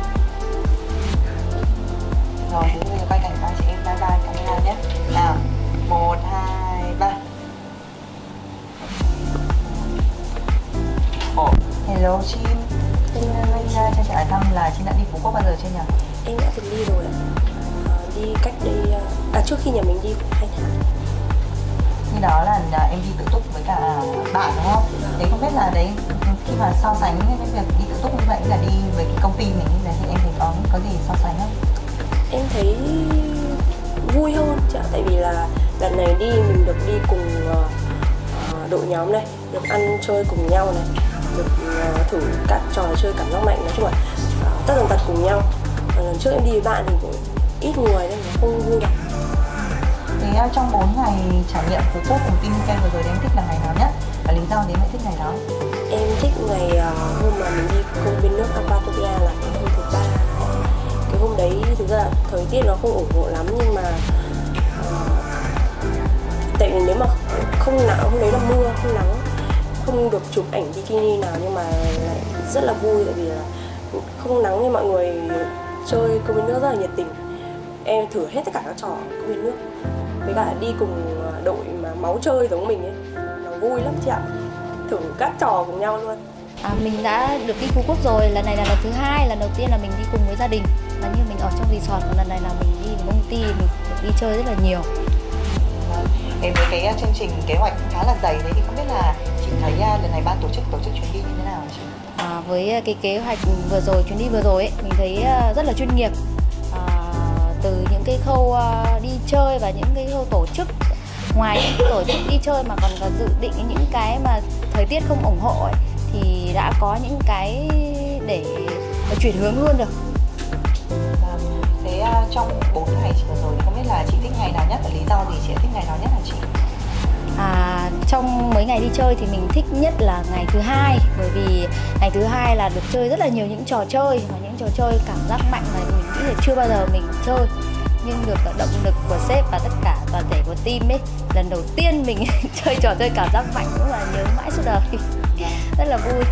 Rồi, thế bây giờ quay cảnh ba chị em bye bye camera nhé. Nào, một, hai, ba. À, trước khi nhà mình đi khoảng hai tháng. Như đó là em đi tự túc với cả bạn đúng không? Thế không biết là đấy khi mà so sánh cái việc đi tự túc như vậy là đi với cái công ty mình như thế thì em thấy có có gì so sánh không? Em thấy vui hơn chị ạ, tại vì là lần này đi mình được đi cùng uh, đội nhóm này, được ăn chơi cùng nhau này, được uh, thử các trò chơi cảm giác mạnh, nói chung là uh, tất tần tật cùng nhau. Và lần trước em đi với bạn thì cũng ít người nên nó không vui lắm. Thế trong bốn ngày trải nghiệm Phú Quốc cùng Team Weekend vừa rồi em thích là ngày nào nhất? Và lý do đến lại thích ngày đó? Em thích ngày uh, hôm mà mình đi công viên nước Aquatopia là cái hôm thứ ba. Cái hôm đấy thực ra thời tiết nó không ủng hộ lắm nhưng mà uh, tại vì nếu mà không nắng, hôm đấy là mưa, không nắng, không được chụp ảnh bikini nào nhưng mà lại rất là vui tại vì là không nắng nên mọi người chơi công viên nước rất là nhiệt tình. Em thử hết tất cả các trò công viên nước với cả đi cùng đội mà máu chơi giống mình ấy, nó vui lắm chị ạ, thử các trò cùng nhau luôn. À, mình đã được đi Phú Quốc rồi, lần này là lần thứ hai, lần đầu tiên là mình đi cùng với gia đình và như mình ở trong resort, lần này là mình đi với công ty, mình được đi chơi rất là nhiều. Em với cái chương trình kế hoạch khá là dày đấy thì không biết là chị thấy lần này ban tổ chức tổ chức chuyến đi như thế nào chị? À, với cái kế hoạch vừa rồi, chuyến đi vừa rồi ấy, mình thấy rất là chuyên nghiệp. À, từ những cái khâu đi chơi và những cái khâu tổ chức, ngoài những tổ chức đi chơi mà còn có dự định những cái mà thời tiết không ủng hộ ấy, thì đã có những cái để chuyển hướng luôn được. Thế trong bốn ngày chị vừa rồi thì không biết là chị thích ngày nào nhất và lý do gì chị thích ngày nào nhất hả chị? À, trong mấy ngày đi chơi thì mình thích nhất là ngày thứ hai, bởi vì ngày thứ hai là được chơi rất là nhiều những trò chơi và những trò chơi cảm giác mạnh mà mình nghĩ là chưa bao giờ mình chơi, nhưng được động lực của sếp và tất cả toàn thể của team ấy, lần đầu tiên mình chơi trò chơi cảm giác mạnh cũng là nhớ mãi suốt đời, rất là vui.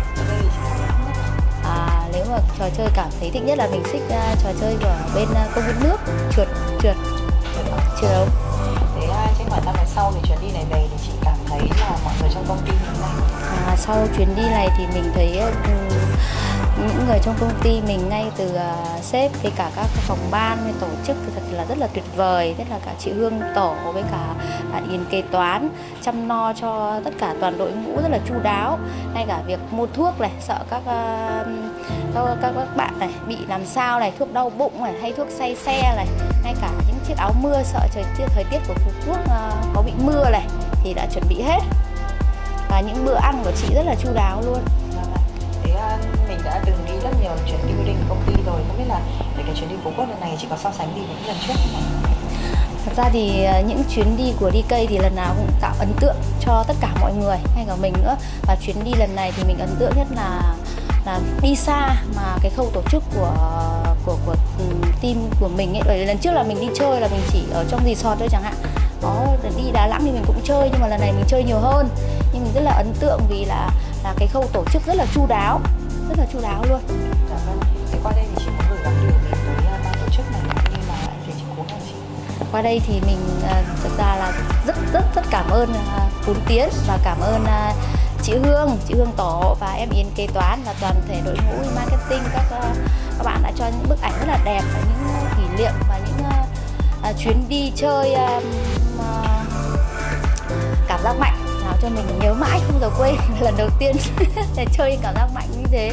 À, nếu mà trò chơi cảm thấy thích nhất là mình thích uh, trò chơi của bên uh, công viên nước, trượt trượt trượt ống. Thế trên khoảng thời gian sau thì chuyến đi này về thì chị cảm thấy là mọi người trong công ty như thế nào? À, sau chuyến đi này thì mình thấy uh, những người trong công ty mình, ngay từ uh, sếp với cả các phòng ban với tổ chức thì thật là rất là tuyệt vời, nhất là cả chị Hương tổ với cả bạn Yến kế toán chăm lo cho tất cả toàn đội ngũ rất là chu đáo, ngay cả việc mua thuốc này, sợ các uh, các, các các bạn này bị làm sao này, thuốc đau bụng này hay thuốc say xe này, ngay cả những chiếc áo mưa sợ trời tiết thời tiết của Phú Quốc uh, có bị mưa này thì đã chuẩn bị hết, và những bữa ăn của chị rất là chu đáo luôn. Thế mình đã từng đi rất nhiều chuyến team building công ty rồi, không biết là về cái chuyến đi Phú Quốc lần này chị có so sánh gì với những lần trước không? Thật ra thì những chuyến đi của đê ca thì lần nào cũng tạo ấn tượng cho tất cả mọi người, hay cả mình nữa. Và chuyến đi lần này thì mình ấn tượng nhất là là đi xa mà cái khâu tổ chức của của của team của mình ấy. Bởi lần trước là mình đi chơi là mình chỉ ở trong resort thôi chẳng hạn. Có đi Đà Nẵng thì mình cũng chơi, nhưng mà lần này mình chơi nhiều hơn. Nhưng mình rất là ấn tượng vì là là cái khâu tổ chức rất là chu đáo, rất là chu đáo luôn. Dạ vâng. Thế qua đây thì chị có gửi gắm điều gì tới ban tổ chức này nhưng mà anh thấy chị cố gắng chị? Qua đây thì mình uh, thực ra là rất rất rất cảm ơn uh, Phú Tiến và cảm ơn uh, chị Hương, chị Hương tổ và em Yến kế toán và toàn thể đội ngũ marketing, các uh, các bạn đã cho những bức ảnh rất là đẹp và những uh, kỷ niệm và những uh, uh, chuyến đi chơi uh, uh, cảm giác mạnh nào cho mình nhớ mãi không bao giờ quên. Lần đầu tiên để chơi cảm giác mạnh như thế.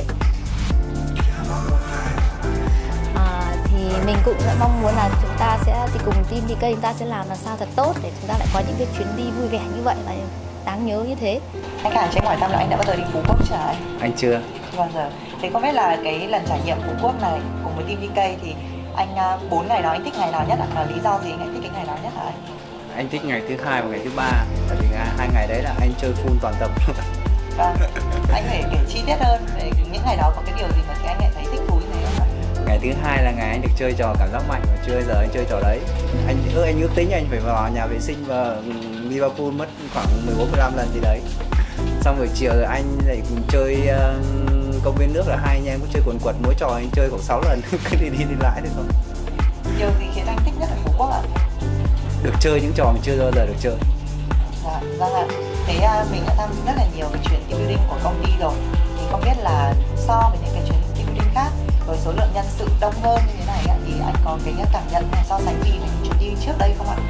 À, thì mình cũng mong muốn là chúng ta sẽ thì cùng team đê ca chúng ta sẽ làm làm sao thật tốt để chúng ta lại có những cái chuyến đi vui vẻ như vậy và đáng nhớ như thế. Anh Khải, cho anh hỏi thăm là anh đã bao giờ đi Phú Quốc chưa anh? Anh chưa. Bao giờ. Thế không biết là cái lần trải nghiệm Phú Quốc này cùng với team đê ca thì anh bốn ngày đó anh thích ngày nào nhất ạ? Và lý do gì anh thích cái ngày nào nhất hả anh? Anh thích ngày thứ hai và ngày thứ ba, tại vì hai ngày đấy là anh chơi full toàn tập luôn. Vâng, anh phải kể chi tiết hơn về những ngày đó có cái điều gì mà anh lại thấy thích thú như thế không ạ? Ngày thứ hai là ngày anh được chơi trò cảm giác mạnh và chưa bao giờ anh chơi trò đấy. Anh ước anh ước tính anh phải vào nhà vệ sinh và đi vào pool mất khoảng mười bốn mười lăm lần gì đấy. Xong buổi chiều rồi anh lại cùng chơi uh, công viên nước, là hai anh em cũng chơi quần quật, mỗi trò anh chơi khoảng sáu lần cứ đi đi đi lại được thôi. Điều gì khiến anh thích nhất ở Phú Quốc ạ? Được chơi những trò mình chưa bao giờ được chơi. Dạ, vâng ạ. Thế uh, mình đã tham rất là nhiều cái chuyến team building của công ty rồi. Thì không biết là so với những cái chuyến team building khác với số lượng nhân sự đông hơn như thế này ạ, thì anh có cái cảm nhận hay so sánh gì với những chuyến đi trước đây không ạ?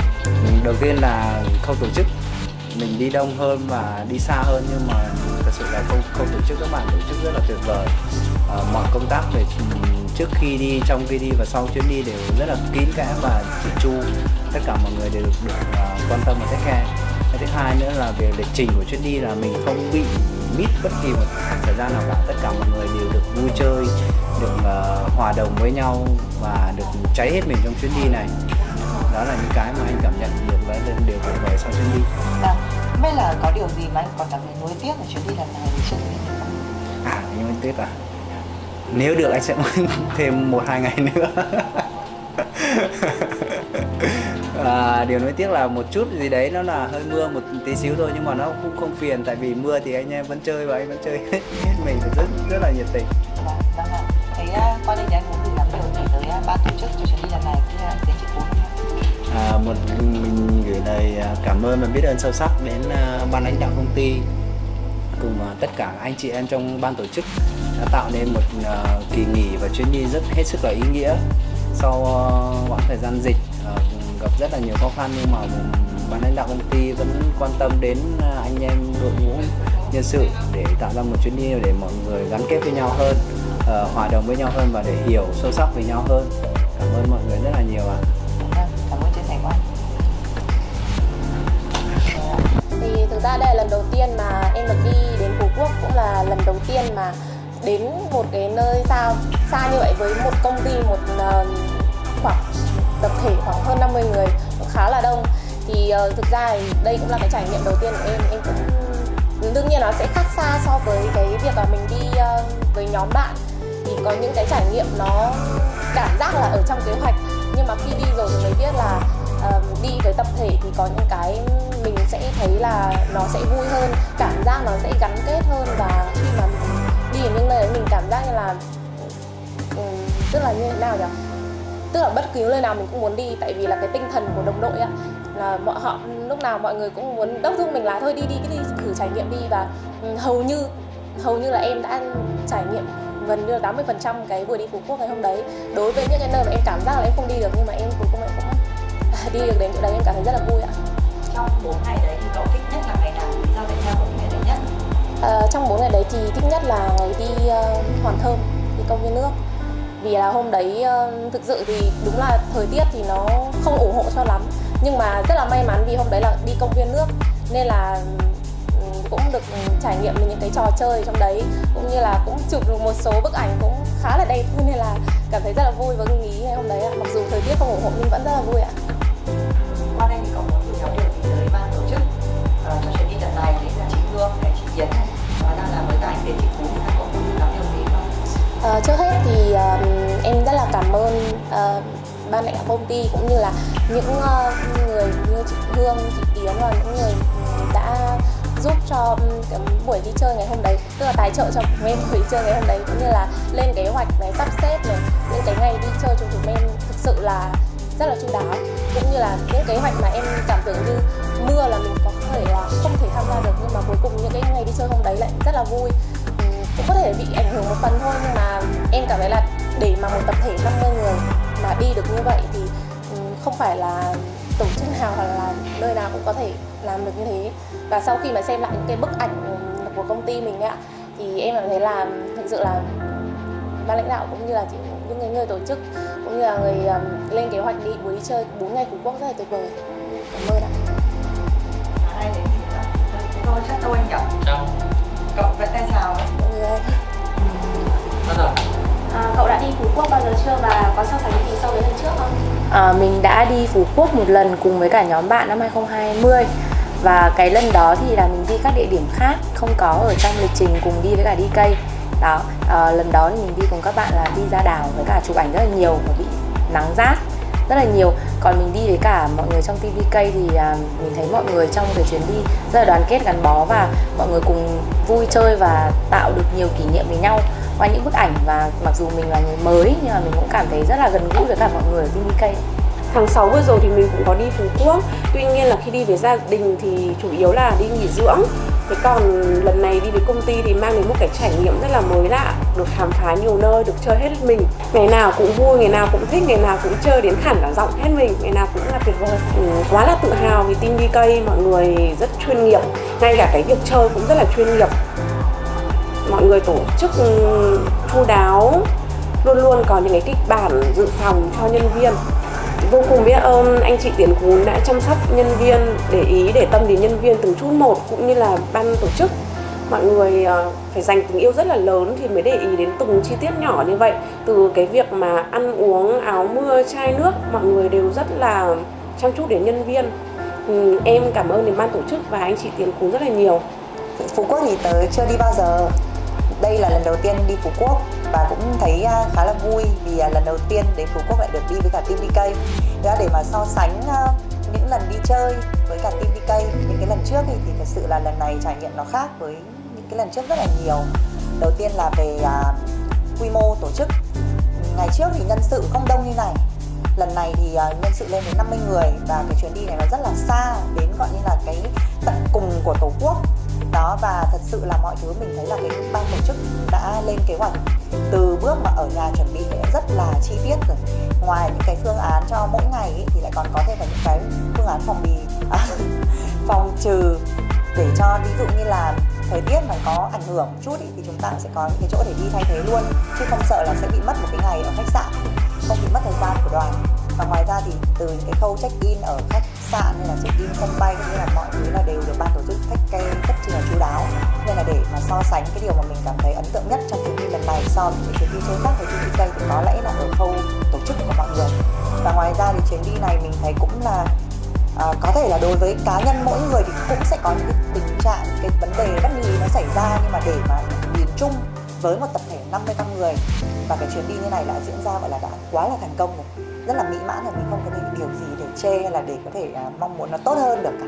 đầu tiên là khâu tổ chức, mình đi đông hơn và đi xa hơn, nhưng mà thật sự là khâu, khâu tổ chức các bạn tổ chức rất là tuyệt vời. À, mọi công tác về trước khi đi, trong khi đi và sau chuyến đi đều rất là kín kẽ và chỉn chu, tất cả mọi người đều được, được uh, quan tâm và take care. Cái thứ hai nữa là về lịch trình của chuyến đi là mình không bị miss bất kỳ một thời gian nào cả, tất cả mọi người đều được vui chơi, được uh, hòa đồng với nhau và được cháy hết mình trong chuyến đi này. Đó là những cái mà anh cảm nhận được và điều tuyệt vời sau chuyến đi. À, không biết là có điều gì mà anh còn cảm thấy nuối tiếc ở chuyến đi lần này chưa thực hiện được không? À, nuối tiếc à? Nếu được anh sẽ thêm một hai ngày nữa. À, điều nuối tiếc là một chút gì đấy nó là hơi mưa một tí xíu thôi, nhưng mà nó cũng không phiền, tại vì mưa thì anh em vẫn chơi và anh vẫn chơi hết, hết mình rất rất là nhiệt tình. Vâng, vâng ạ. Thế uh, qua đây thì anh muốn gửi gắm điều gì tới uh, ban tổ chức cho chuyến đi lần này cũng như đến chị Cún không? À, một mình gửi lời cảm ơn và biết ơn sâu sắc đến uh, ban lãnh đạo công ty cùng uh, tất cả anh chị em trong ban tổ chức đã tạo nên một uh, kỳ nghỉ và chuyến đi rất hết sức là ý nghĩa. Sau uh, quãng thời gian dịch uh, gặp rất là nhiều khó khăn, nhưng mà ban lãnh đạo công ty vẫn quan tâm đến uh, anh em đội ngũ nhân sự để tạo ra một chuyến đi để mọi người gắn kết với nhau hơn, uh, hòa đồng với nhau hơn và để hiểu sâu sắc về nhau hơn. Cảm ơn mọi người rất là nhiều ạ. À. Cảm ơn chia sẻ của anh. Thì thực ra đây là lần đầu tiên mà em được đi đến Phú Quốc, cũng là lần đầu tiên mà đến một cái nơi xa xa như vậy với một công ty, một uh, khoảng tập thể khoảng hơn năm mươi người, khá là đông. Thì uh, thực ra thì đây cũng là cái trải nghiệm đầu tiên của em. Em cũng đương nhiên nó sẽ khác xa so với cái việc là mình đi uh, với nhóm bạn. Thì có những cái trải nghiệm nó cảm giác là ở trong kế hoạch, nhưng mà khi đi rồi thì mới biết là uh, đi với tập thể thì có những cái mình sẽ thấy là nó sẽ vui hơn, cảm giác nó sẽ gắn kết hơn. Và khi mà mình đi đến những nơi đấy mình cảm giác như là um, tức là như thế nào nhỉ? Tức là bất cứ nơi nào mình cũng muốn đi, tại vì là cái tinh thần của đồng đội á, là mọi họ lúc nào mọi người cũng muốn đốc thúc mình là thôi đi đi cái đi thử trải nghiệm đi. Và um, hầu như hầu như là em đã trải nghiệm gần như là tám mươi phần trăm cái buổi đi Phú Quốc ngày hôm đấy. Đối với những cái nơi mà em cảm giác là em không đi được, nhưng mà em cuối cùng em cũng đi được đến chỗ đấy, em cảm thấy rất là vui ạ. Trong bốn ngày đấy thì cậu thích nhất là ngày nào? Lý do tại sao cậu thích ngày đấy nhất? À, trong bốn ngày đấy thì thích nhất là ngày đi uh, Hòn Thơm, đi công viên nước. Vì là hôm đấy uh, thực sự thì đúng là thời tiết thì nó không ủng hộ cho lắm, nhưng mà rất là may mắn vì hôm đấy là đi công viên nước nên là cũng được trải nghiệm những cái trò chơi trong đấy, cũng như là cũng chụp được một số bức ảnh cũng khá là đẹp, nên là cảm thấy rất là vui với nghỉ ngày hôm đấy ạ. Mặc dù thời tiết không ủng hộ nhưng vẫn rất là vui ạ. Qua đây thì cậu muốn gửi gắm điều gì tới ban tổ chức uh, cho chuyến đi lần này, đấy là chị Hương, này, chị Hiền này, và đang là với cả anh đến chị Cún, thì cậu muốn gửi gắm điều gì không? Uh, trước hết thì uh, em rất là cảm ơn uh, ban lãnh đạo công ty cũng như là những uh, người như chị Hương, chị Tiến và những người đã giúp cho cái buổi đi chơi ngày hôm đấy, tức là tài trợ cho chúng em buổi đi chơi ngày hôm đấy, cũng như là lên kế hoạch này, sắp xếp này, những cái ngày đi chơi cho chúng em thực sự là rất là chu đáo, cũng như là những kế hoạch mà em cảm tưởng như mưa là mình có thể là không thể tham gia được, nhưng mà cuối cùng những cái ngày đi chơi hôm đấy lại rất là vui. Cũng có thể bị ảnh hưởng một phần thôi, nhưng mà em cảm thấy là để mà một tập thể năm mươi người mà đi được như vậy thì không phải là tổ chức nào hoặc là nơi nào cũng có thể làm được như thế. Và sau khi mà xem lại những cái bức ảnh của công ty mình ạ, thì em cảm thấy là thực sự là ban lãnh đạo cũng như là những người, người tổ chức cũng như là người um, lên kế hoạch đi buổi đi chơi bốn ngày Phú Quốc rất là tuyệt vời. Cảm ơn ạ. Ai đến thì tôi chắc đâu anh nhỉ? Chào. Cậu vẫn tay chào đấy. Mọi người ơi. Bắt đầu. À, cậu đã đi Phú Quốc bao giờ chưa và có so sánh gì so với lần trước không? À, mình đã đi Phú Quốc một lần cùng với cả nhóm bạn năm hai không hai không, và cái lần đó thì là mình đi các địa điểm khác không có ở trong lịch trình cùng đi với cả đi cây đó. À, lần đó thì mình đi cùng các bạn là đi ra đảo với cả chụp ảnh rất là nhiều và bị nắng rát rất là nhiều. Còn mình đi với cả mọi người trong tê vê ca thì à, mình thấy mọi người trong cái chuyến đi rất là đoàn kết gắn bó và mọi người cùng vui chơi và tạo được nhiều kỷ niệm với nhau qua những bức ảnh. Và mặc dù mình là người mới nhưng mà mình cũng cảm thấy rất là gần gũi với cả mọi người ở tê vê ca. Tháng sáu vừa rồi thì mình cũng có đi Phú Quốc. Tuy nhiên là khi đi với gia đình thì chủ yếu là đi nghỉ dưỡng. Thế còn lần này đi với công ty thì mang đến một cái trải nghiệm rất là mới lạ, được khám phá nhiều nơi, được chơi hết mình. Ngày nào cũng vui, ngày nào cũng thích, ngày nào cũng chơi đến khản cả giọng hết mình, ngày nào cũng là tuyệt vời. Ừ, quá là tự hào vì team đê ca, mọi người rất chuyên nghiệp, ngay cả cái việc chơi cũng rất là chuyên nghiệp. Mọi người tổ chức chu đáo, luôn luôn có những cái kịch bản dự phòng cho nhân viên. Vô cùng biết ơn anh chị Tiến Cún đã chăm sóc nhân viên, để ý để tâm đến nhân viên từng chút một, cũng như là ban tổ chức. Mọi người phải dành tình yêu rất là lớn thì mới để ý đến từng chi tiết nhỏ như vậy. Từ cái việc mà ăn uống, áo mưa, chai nước, mọi người đều rất là chăm chút đến nhân viên. Ừ, em cảm ơn đến ban tổ chức và anh chị Tiến Cún rất là nhiều. Phú Quốc thì tớ chưa đi bao giờ. Đây là lần đầu tiên đi Phú Quốc và cũng thấy khá là vui vì lần đầu tiên đến Phú Quốc lại được đi với cả team đê ca. Thế để mà so sánh những lần đi chơi với cả team đê ca những cái lần trước thì, thì thật sự là lần này trải nghiệm nó khác với những cái lần trước rất là nhiều. Đầu tiên là về uh, quy mô tổ chức. Ngày trước thì nhân sự không đông như này. Lần này thì uh, nhân sự lên đến năm mươi người và cái chuyến đi này nó rất là xa, đến gọi như là cái tận cùng của Tổ quốc. Đó, và thật sự là mọi thứ mình thấy là cái ban tổ chức đã lên kế hoạch từ bước mà ở nhà chuẩn bị rất là chi tiết rồi. Ngoài những cái phương án cho mỗi ngày ý, thì lại còn có thêm những cái phương án phòng bì, à, phòng trừ để cho ví dụ như là thời tiết mà có ảnh hưởng một chút ý, thì chúng ta sẽ có những cái chỗ để đi thay thế luôn, chứ không sợ là sẽ bị mất một cái ngày ở khách sạn, không bị mất thời gian của đoàn. Và ngoài ra thì từ những cái khâu check in ở khách sạn hay là check in sân bay cũng như là mọi thứ là đều được ban tổ chức thiết kế rất là chu đáo. Nên là để mà so sánh cái điều mà mình cảm thấy ấn tượng nhất trong chuyến đi lần này so với những chuyến đi chơi khác với team đê ca thì có lẽ là ở khâu tổ chức của mọi người. Và ngoài ra thì chuyến đi này mình thấy cũng là à, có thể là đối với cá nhân mỗi người thì cũng sẽ có những cái tình trạng, cái vấn đề bất ngờ nó xảy ra, nhưng mà để mà nhìn chung với một tập thể năm mươi con người và cái chuyến đi như này đã diễn ra gọi là đã quá là thành công rồi, rất là mỹ mãn rồi, mình không có thể điều gì để chê hay là để có thể uh, mong muốn nó tốt hơn được cả.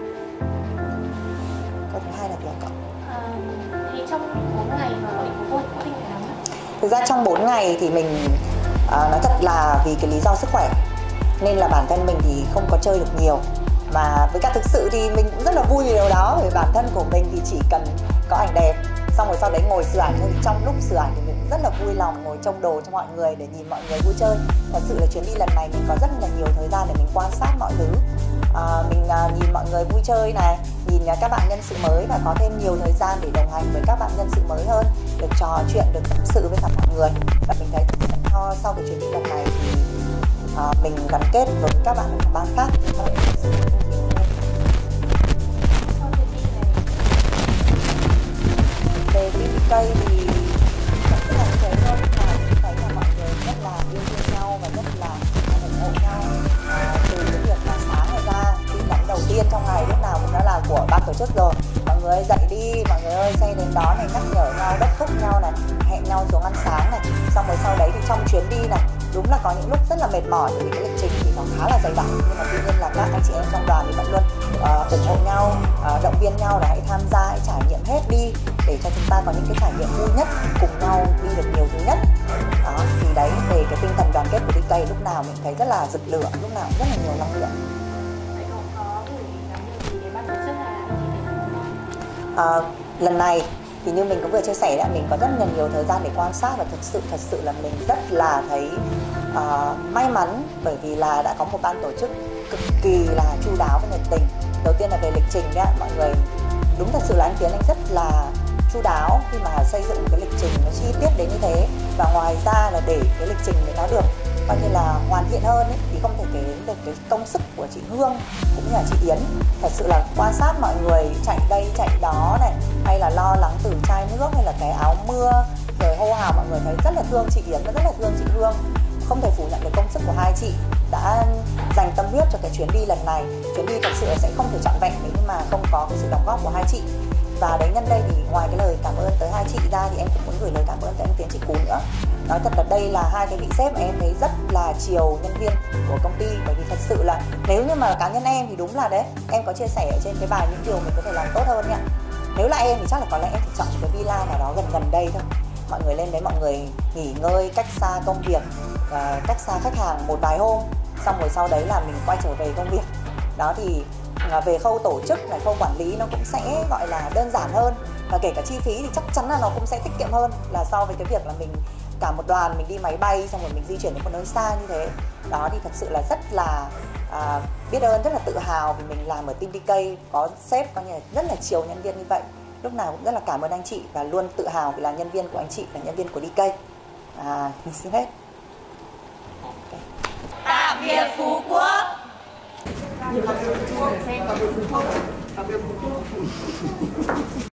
Câu thứ hai là gì ạ? À, thì trong bốn ngày mà ở Phú Quốc có tình hình nào? Thực ra trong bốn ngày thì mình uh, nói thật là vì cái lý do sức khỏe nên là bản thân mình thì không có chơi được nhiều, mà với cả thực sự thì mình cũng rất là vui vì điều đó, vì bản thân của mình thì chỉ cần có ảnh đẹp xong rồi sau đấy ngồi sửa ảnh thôi. Thì trong lúc sửa ảnh thì mình cũng rất là vui lòng ngồi trông đồ cho mọi người để nhìn mọi người vui chơi. Thật sự là chuyến đi lần này mình có rất là nhiều thời gian để mình quan sát mọi thứ, à, mình à, nhìn mọi người vui chơi này, nhìn à, các bạn nhân sự mới và có thêm nhiều thời gian để đồng hành với các bạn nhân sự mới hơn, được trò chuyện, được tâm sự với cả mọi người. Và mình thấy sau, sau cái chuyến đi lần này thì à, mình gắn kết với các bạn ở ban khác. Về team đê ca thì cũng rất là như thế thôi, mà mình thấy là mọi người rất là yêu thương nhau và rất là ủng hộ nhau. À, từ cái việc mà sáng ngày ra tin nhắn đầu tiên trong ngày lúc nào cũng đã là của ban tổ chức rồi, mọi người ơi dậy đi, mọi người ơi xe đến đó này, nhắc nhở nhau, đốc thúc nhau này, hẹn nhau xuống ăn sáng này. Xong rồi sau đấy thì trong chuyến đi này đúng là có những lúc rất là mệt mỏi bởi vì cái lịch trình thì nó khá là dày đặc, nhưng mà tuy nhiên là các anh chị em trong đoàn thì vẫn luôn uh, ủng hộ nhau, uh, động viên nhau là hãy tham gia, hãy trải nghiệm hết đi để cho chúng ta có những cái trải nghiệm vui nhất, cùng nhau đi được nhiều thứ nhất. Đó, thì đấy, về cái tinh thần đoàn kết của đê ca lúc nào mình thấy rất là rực lửa, lúc nào cũng rất là nhiều năng lượng. Uh, lần này thì như mình cũng vừa chia sẻ đã, mình có rất là nhiều thời gian để quan sát và thực sự thật sự là mình rất là thấy uh, may mắn bởi vì là đã có một ban tổ chức cực kỳ là chu đáo và nhiệt tình. Đầu tiên là về lịch trình nhá, mọi người đúng thật sự là anh Tiến anh rất là chu đáo khi mà xây dựng cái lịch trình nó chi tiết đến như thế. Và ngoài ra là để cái lịch trình để nó được coi như là hoàn thiện hơn ấy, thì không thể kể đến được cái công sức của chị Hương cũng như là chị Yến. Thật sự là quan sát mọi người chạy đây chạy đó này, hay là lo lắng từ chai nước hay là cái áo mưa rồi hô hào, mọi người thấy rất là thương chị Yến và rất là thương chị Hương. Không thể phủ nhận được công sức của hai chị đã dành tâm huyết cho cái chuyến đi lần này. Chuyến đi thật sự là sẽ không thể trọn vẹn nếu như mà không có cái sự đóng góp của hai chị. Và đấy, nhân đây thì ngoài cái lời cảm ơn tới hai chị ra thì em cũng muốn gửi lời cảm ơn tới anh Tiến, chị Cún nữa. Nói thật là đây là hai cái vị sếp mà em thấy rất là chiều nhân viên của công ty, bởi vì thật sự là nếu như mà cá nhân em thì đúng là đấy, em có chia sẻ ở trên cái bài những điều mình có thể làm tốt hơn nha. Nếu là em thì chắc là có lẽ em phải chọn một cái villa nào đó gần gần đây thôi. Mọi người lên đấy, mọi người nghỉ ngơi cách xa công việc, cách xa khách hàng một vài hôm, xong rồi sau đấy là mình quay trở về công việc. Đó thì à, về khâu tổ chức này, khâu quản lý nó cũng sẽ gọi là đơn giản hơn, và kể cả chi phí thì chắc chắn là nó cũng sẽ tiết kiệm hơn là so với cái việc là mình cả một đoàn mình đi máy bay xong rồi mình di chuyển đến một nơi xa như thế. Đó thì thật sự là rất là à, biết ơn, rất là tự hào vì mình làm ở team đê ca, có sếp coi như là rất là chiều nhân viên như vậy. Lúc nào cũng rất là cảm ơn anh chị và luôn tự hào vì là nhân viên của anh chị, là nhân viên của đê ca. À, mình xin hết. Tạm biệt Phú Quốc. Tạm biệt Phú Quốc.